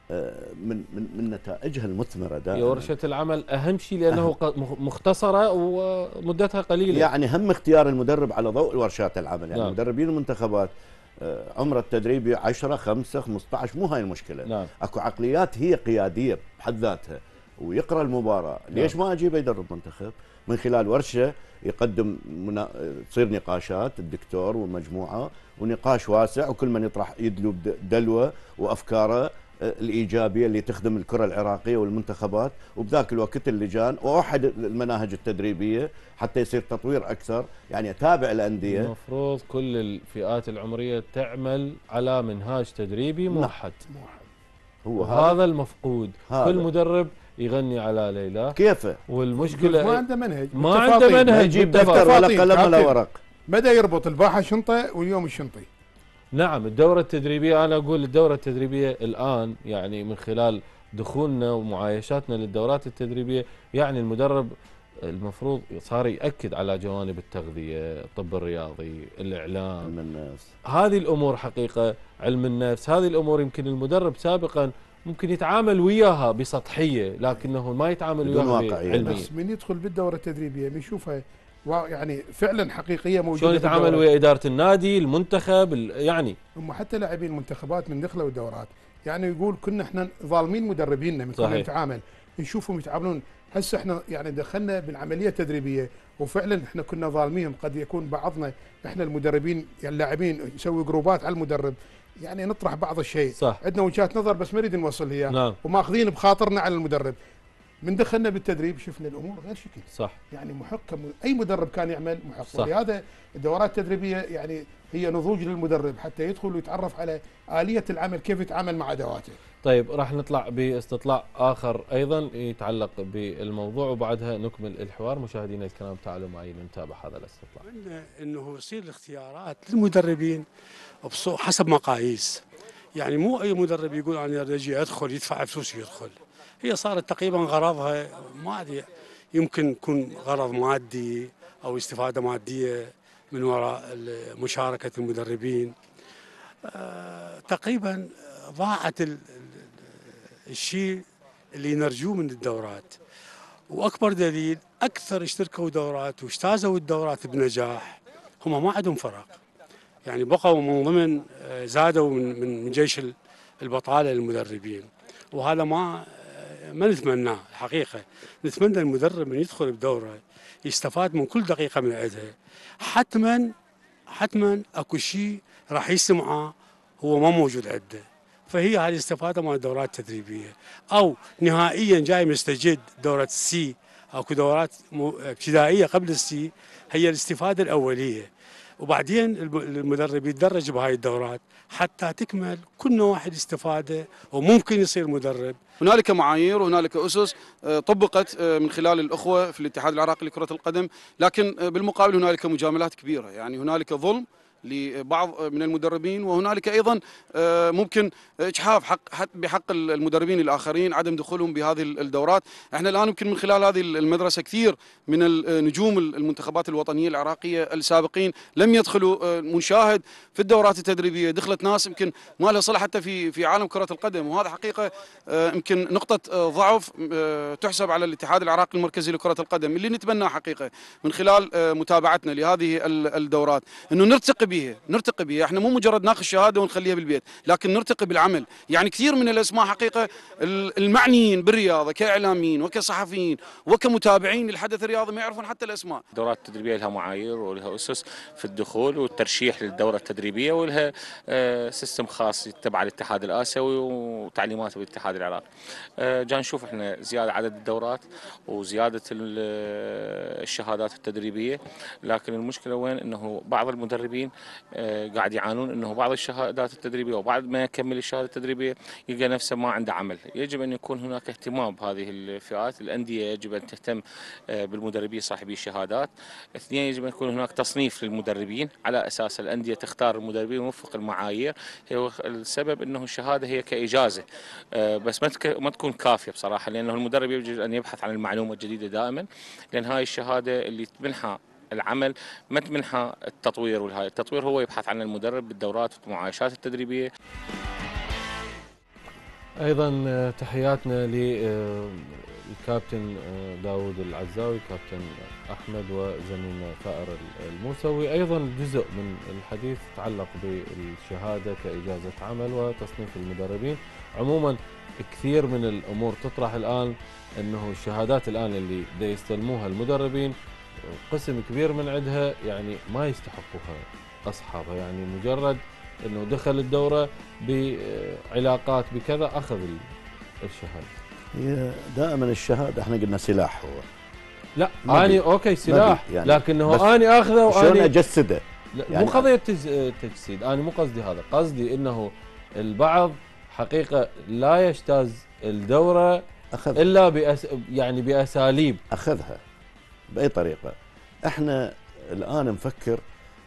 من من من نتائجها المثمره دائما. ورشه العمل اهم شيء لانه أهم. مختصره ومدتها قليله. يعني هم اختيار المدرب على ضوء ورشات العمل، يعني نعم. مدربين المنتخبات عمر التدريبي عشرة خمسة خمسة عشر مو هاي المشكله. نعم. اكو عقليات هي قياديه بحد ذاتها ويقرا المباراه، ليش ما اجيبه يدرب منتخب؟ من خلال ورشه يقدم منا... تصير نقاشات الدكتور والمجموعه ونقاش واسع وكل من يطرح يدلو دلوه وافكاره الايجابيه اللي تخدم الكره العراقيه والمنتخبات، وبذاك الوقت اللجان واحد المناهج التدريبيه حتى يصير تطوير اكثر، يعني اتابع الانديه. المفروض كل الفئات العمريه تعمل على منهاج تدريبي موحد. موحد. هو هذا المفقود. هذا. كل مدرب يغني على ليلى كيفه؟ والمشكله ما عنده منهج، ما عنده منهج، يجيب دفتر ولا قلم ولا ورق. بدا يربط الباحه شنطه واليوم الشنطي. نعم. الدورة التدريبية، أنا أقول الدورة التدريبية الآن يعني من خلال دخولنا ومعايشاتنا للدورات التدريبية، يعني المدرب المفروض صار يأكد على جوانب التغذية، الطب الرياضي، الإعلام، علم النفس، هذه الأمور حقيقة، علم النفس، هذه الأمور يمكن المدرب سابقا ممكن يتعامل وياها بسطحية لكنه ما يتعامل وياها علميا. بس من يدخل بالدورة التدريبية بيشوفها يعني فعلا حقيقيه موجوده. شلون يتعامل ويا اداره النادي، المنتخب، يعني هم حتى لاعبين المنتخبات من دخلوا الدورات يعني يقول كنا احنا ظالمين مدربيننا من كنا نتعامل نشوفهم يتعاملون. هسه احنا يعني دخلنا بالعمليه التدريبيه وفعلا احنا كنا ظالمين. قد يكون بعضنا احنا المدربين يعني اللاعبين يسوي جروبات على المدرب، يعني نطرح بعض الشيء، صح. عندنا وجهات نظر بس ما نريد نوصل هي، نعم. وماخذين بخاطرنا على المدرب. من دخلنا بالتدريب شفنا الامور غير شكل. صح. يعني محك، اي مدرب كان يعمل محك. ولهذا الدورات التدريبيه يعني هي نضوج للمدرب حتى يدخل ويتعرف على آلية العمل، كيف يتعامل مع ادواته. طيب راح نطلع باستطلاع اخر ايضا يتعلق بالموضوع وبعدها نكمل الحوار. مشاهدينا الكرام تعالوا معي لنتابع هذا الاستطلاع. انه يصير الاختيارات للمدربين حسب مقاييس، يعني مو اي مدرب يقول انا اجي ادخل يدفع فلوس يدخل. هي صارت تقريبا غرضها ما ادري، يمكن يكون غرض مادي او استفاده ماديه من وراء مشاركه المدربين. أه تقريبا ضاعت الشيء اللي نرجوه من الدورات، واكبر دليل اكثر اشتركوا دورات واجتازوا الدورات بنجاح هم ما عندهم فرق، يعني بقوا من ضمن زادوا من من جيش البطاله للمدربين، وهذا ما ما نتمناه الحقيقه. نتمنى المدرب من يدخل بدوره يستفاد من كل دقيقه من عندها. حتما حتما اكو شيء راح يسمعه هو ما موجود عنده، فهي هذه الاستفاده من الدورات التدريبيه. او نهائيا جاي مستجد دوره السي، اكو دورات ابتدائيه قبل السي، هي الاستفاده الاوليه، وبعدين المدرب يتدرج بهاي الدورات حتى تكمل كل واحد استفاده وممكن يصير مدرب. هنالك معايير وهنالك أسس طبقت من خلال الأخوة في الاتحاد العراقي لكرة القدم، لكن بالمقابل هنالك مجاملات كبيرة، يعني هنالك ظلم لبعض من المدربين، وهنالك ايضا ممكن اجحاف حق بحق المدربين الاخرين، عدم دخولهم بهذه الدورات. احنا الان يمكن من خلال هذه المدرسه كثير من النجوم المنتخبات الوطنيه العراقيه السابقين لم يدخلوا. منشاهد في الدورات التدريبيه دخلت ناس يمكن ما لها صله حتى في في عالم كره القدم، وهذا حقيقه يمكن نقطه ضعف تحسب على الاتحاد العراقي المركزي لكره القدم. اللي نتمناه حقيقه من خلال متابعتنا لهذه الدورات انه نرتقي بها نرتقي بها احنا مو مجرد ناخذ شهاده ونخليها بالبيت، لكن نرتقي بالعمل. يعني كثير من الاسماء حقيقه المعنيين بالرياضه كاعلاميين وكصحفيين وكمتابعين للحدث الرياضي ما يعرفون حتى الاسماء. الدورات التدريبيه لها معايير ولها اسس في الدخول والترشيح للدوره التدريبيه، ولها سيستم خاص تبع الاتحاد الاسيوي وتعليماته بالاتحاد العراقي. جاي نشوف احنا زياده عدد الدورات وزياده الشهادات التدريبيه، لكن المشكله وين؟ انه بعض المدربين قاعد يعانون انه بعض الشهادات التدريبيه وبعد ما يكمل الشهاده التدريبيه يلقى نفسه ما عنده عمل. يجب ان يكون هناك اهتمام بهذه الفئات، الانديه يجب ان تهتم بالمدربين صاحبي الشهادات. اثنين، يجب ان يكون هناك تصنيف للمدربين على اساس الانديه تختار المدربين وفق المعايير. هو السبب انه الشهاده هي كاجازه بس ما تكون كافيه بصراحه، لانه المدرب يجب ان يبحث عن المعلومه الجديده دائما، لان هاي الشهاده اللي تمنحها العمل ما تمنحها التطوير، والهاي التطوير هو يبحث عن المدرب بالدورات والمعايشات التدريبيه. ايضا تحياتنا للكابتن داود العزاوي، كابتن احمد، وزميلنا ثائر الموسوي. ايضا جزء من الحديث يتعلق بالشهاده كاجازه عمل وتصنيف المدربين. عموما كثير من الامور تطرح الان، انه الشهادات الان اللي دا يستلموها المدربين قسم كبير من عندها يعني ما يستحقوها اصحابها، يعني مجرد انه دخل الدوره بعلاقات بكذا اخذ الشهاده. هي دائما الشهاده احنا قلنا سلاح، هو لا اني اوكي سلاح، يعني لكنه اني اخذه واني شلون اجسده. يعني مو قضيه تجسيد، انا مو قصدي هذا، قصدي انه البعض حقيقه لا يجتاز الدوره أخذ الا بأس يعني باساليب اخذها باي طريقه. احنا الان نفكر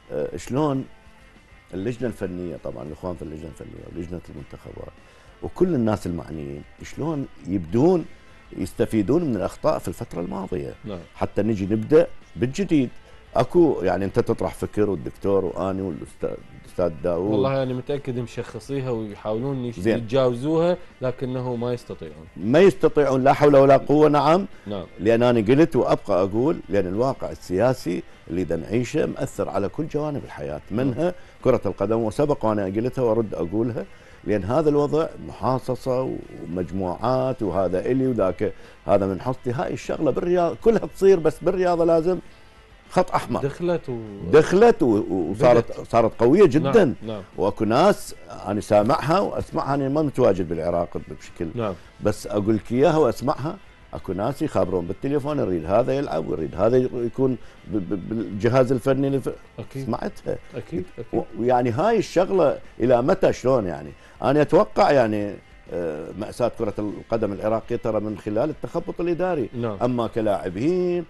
شلون اللجنه الفنيه، طبعا الاخوان في اللجنه الفنيه ولجنه المنتخبات وكل الناس المعنيين شلون يبدون يستفيدون من الاخطاء في الفتره الماضيه. نعم. حتى نجي نبدا بالجديد. اكو يعني انت تطرح فكر والدكتور واني والاستاذ داوود، والله انا يعني متاكد مشخصيها ويحاولون يتجاوزوها، لكنه ما يستطيعون ما يستطيعون لا حول ولا قوه. نعم. نعم. لان انا قلت وابقى اقول، لان الواقع السياسي اللي دا نعيشه مأثر على كل جوانب الحياه، منها كره القدم، وسبق وانا قلتها وارد اقولها، لان هذا الوضع محاصصه ومجموعات، وهذا الي وذاك هذا من حصتي. هاي الشغله بالرياضه كلها تصير، بس بالرياضه لازم خط احمر. دخلت و... دخلت و... وصارت بدت. صارت قويه جدا. نعم. نعم. واكو ناس انا سامعها واسمعها، انا ما متواجد بالعراق بشكل. نعم. بس اقول لك اياها واسمعها. اكو ناس يخابرون بالتليفون، يريد هذا يلعب ويريد هذا يكون بالجهاز الفني لف... اكيد سمعتها. اكيد اكيد. ويعني هاي الشغله الى متى شلون يعني؟ انا اتوقع يعني مأساة كرة القدم العراقية ترى من خلال التخبط الإداري. نعم. أما كلاعبين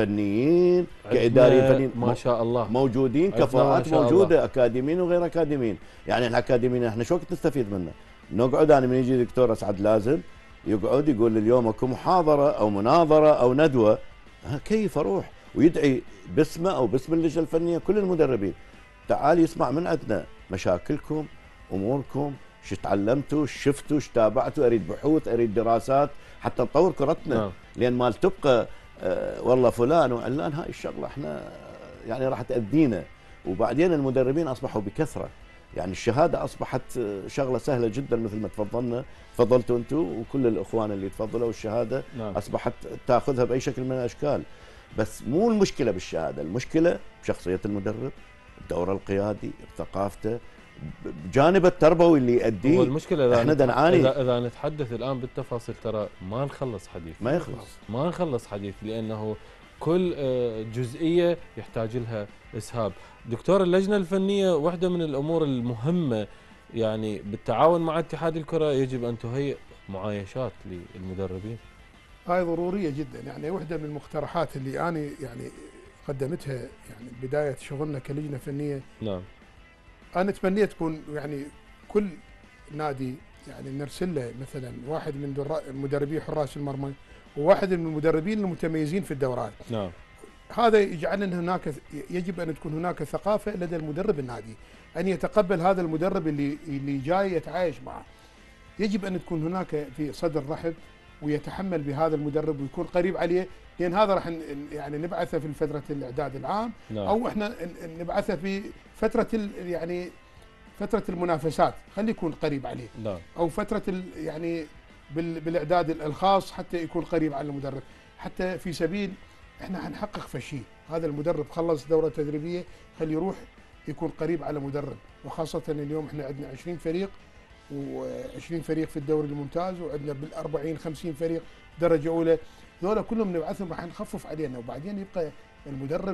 كفنيين كإداريين فنيين ما شاء الله موجودين، كفاءات موجودة، أكاديميين وغير أكاديميين. يعني الأكاديميين احنا شو وقت نستفيد منه؟ نقعد، أنا من يجي دكتور أسعد لازم يقعد يقول اليوم اكو محاضرة أو مناظرة أو ندوة، كيف أروح ويدعي باسمه أو باسم اللجنة الفنية كل المدربين، تعال يسمع من عندنا مشاكلكم، أموركم، شو تعلمتوا، شفتوا، شو تابعتوا، اريد بحوث، اريد دراسات حتى نطور كرتنا. نعم. لان مال تبقى آه والله فلان وعلان، هاي الشغله احنا يعني راح تاذينا. وبعدين المدربين اصبحوا بكثره، يعني الشهاده اصبحت شغله سهله جدا مثل ما تفضلنا تفضلتوا انتم وكل الاخوان اللي تفضلوا، الشهاده نعم. اصبحت تاخذها باي شكل من الاشكال. بس مو المشكله بالشهاده، المشكله بشخصيه المدرب، الدور القيادي، بثقافته، بجانب التربوي اللي يؤديه. هو المشكله اذا احنا نعاني اذا, إذا نتحدث الان بالتفاصيل ترى ما نخلص حديث، ما يخلص ما نخلص حديث، لانه كل جزئيه يحتاج لها اسهاب. دكتور، اللجنه الفنيه واحده من الامور المهمه يعني بالتعاون مع اتحاد الكره يجب ان تهيئ معايشات للمدربين. هاي ضروريه جدا، يعني واحده من المقترحات اللي انا يعني قدمتها يعني بدايه شغلنا كلجنه فنيه. نعم. أنا أتمنى تكون يعني كل نادي يعني نرسل له مثلا واحد من مدربي حراس المرمى وواحد من المدربين المتميزين في الدورات. نعم. هذا يجعل ان هناك يجب ان تكون هناك ثقافه لدى المدرب النادي، ان يتقبل هذا المدرب اللي اللي جاي يتعايش معه. يجب ان تكون هناك في صدر رحب ويتحمل بهذا المدرب ويكون قريب عليه، لان هذا راح يعني نبعثه في فتره الاعداد العام. نعم. او احنا نبعثه في فتره يعني فتره المنافسات، خليه يكون قريب عليه. نعم. او فتره يعني بالاعداد الخاص حتى يكون قريب على المدرب، حتى في سبيل احنا حنحقق فشي. هذا المدرب خلص دوره تدريبيه، خليه يروح يكون قريب على مدرب، وخاصه اليوم احنا عندنا عشرين فريق وعشرين فريق في الدوري الممتاز، وعندنا بالأربعين خمسين فريق درجه اولى، ذولا كلهم نبعثهم راح نخفف علينا، وبعدين يبقى المدرب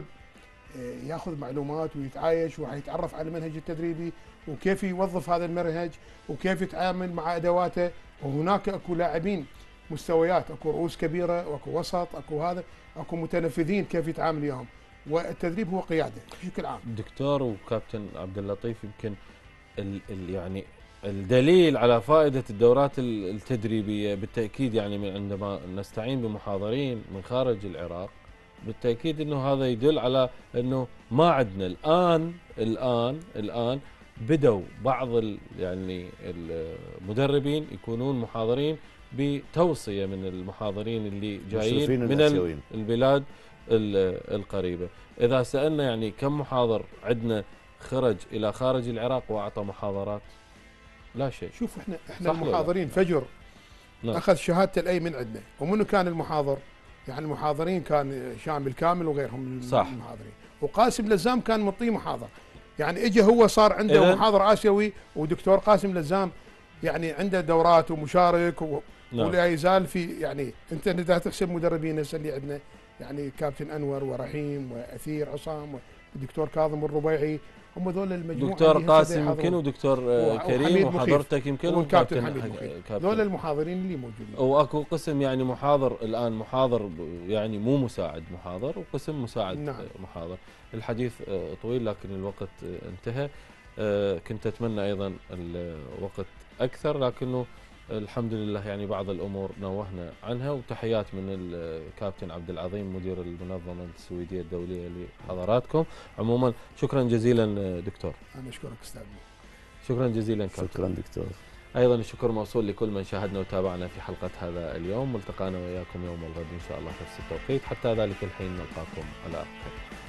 ياخذ معلومات ويتعايش ويتعرف على المنهج التدريبي وكيف يوظف هذا المنهج وكيف يتعامل مع ادواته. وهناك اكو لاعبين مستويات، اكو رؤوس كبيره واكو وسط، اكو هذا، اكو متنفذين كيف يتعامل وياهم، والتدريب هو قياده بشكل عام. دكتور وكابتن عبد اللطيف، يمكن ال ال يعني الدليل على فائده الدورات التدريبيه بالتاكيد، يعني من عندما نستعين بمحاضرين من خارج العراق بالتاكيد انه هذا يدل على انه ما عندنا الان الان الان بدوا بعض يعني المدربين يكونون محاضرين بتوصية من المحاضرين اللي جايين من الأسيوين. البلاد القريبة. إذا سألنا يعني كم محاضر عندنا خرج إلى خارج العراق وأعطى محاضرات؟ لا شيء. شوف احنا احنا المحاضرين فجر نعم. أخذ شهادة الأي من عندنا، ومنو كان المحاضر؟ يعني المحاضرين كان شامل كامل وغيرهم صح. المحاضرين، وقاسم لزام كان مطي محاضر، يعني اجى هو صار عنده محاضر آسيوي، ودكتور قاسم لزام يعني عنده دورات ومشارك و... نعم. ولا يزال في يعني انت اذا تحسب مدربين هسه اللي عندنا يعني كابتن انور ورحيم واثير عصام والدكتور كاظم الربيعي، هم ذول المجموعه. دكتور قاسم يمكن ودكتور كريم وحضرتك يمكن وكابتن حميد مخيف، ذول المحاضرين اللي موجودين. واكو قسم يعني محاضر الان محاضر يعني مو مساعد محاضر، وقسم مساعد نعم. محاضر. الحديث طويل لكن الوقت انتهى. كنت اتمنى ايضا الوقت اكثر، لكنه الحمد لله يعني بعض الامور نوهنا عنها. وتحيات من الكابتن عبد العظيم مدير المنظمه السويديه الدوليه لحضراتكم. عموما شكرا جزيلا دكتور. انا اشكرك استاذ. شكرا جزيلا كابتن. شكرا دكتور. ايضا الشكر موصول لكل من شاهدنا وتابعنا في حلقه هذا اليوم. ملتقانا وياكم يوم الغد ان شاء الله في نفس التوقيت. حتى ذلك الحين نلقاكم على خير.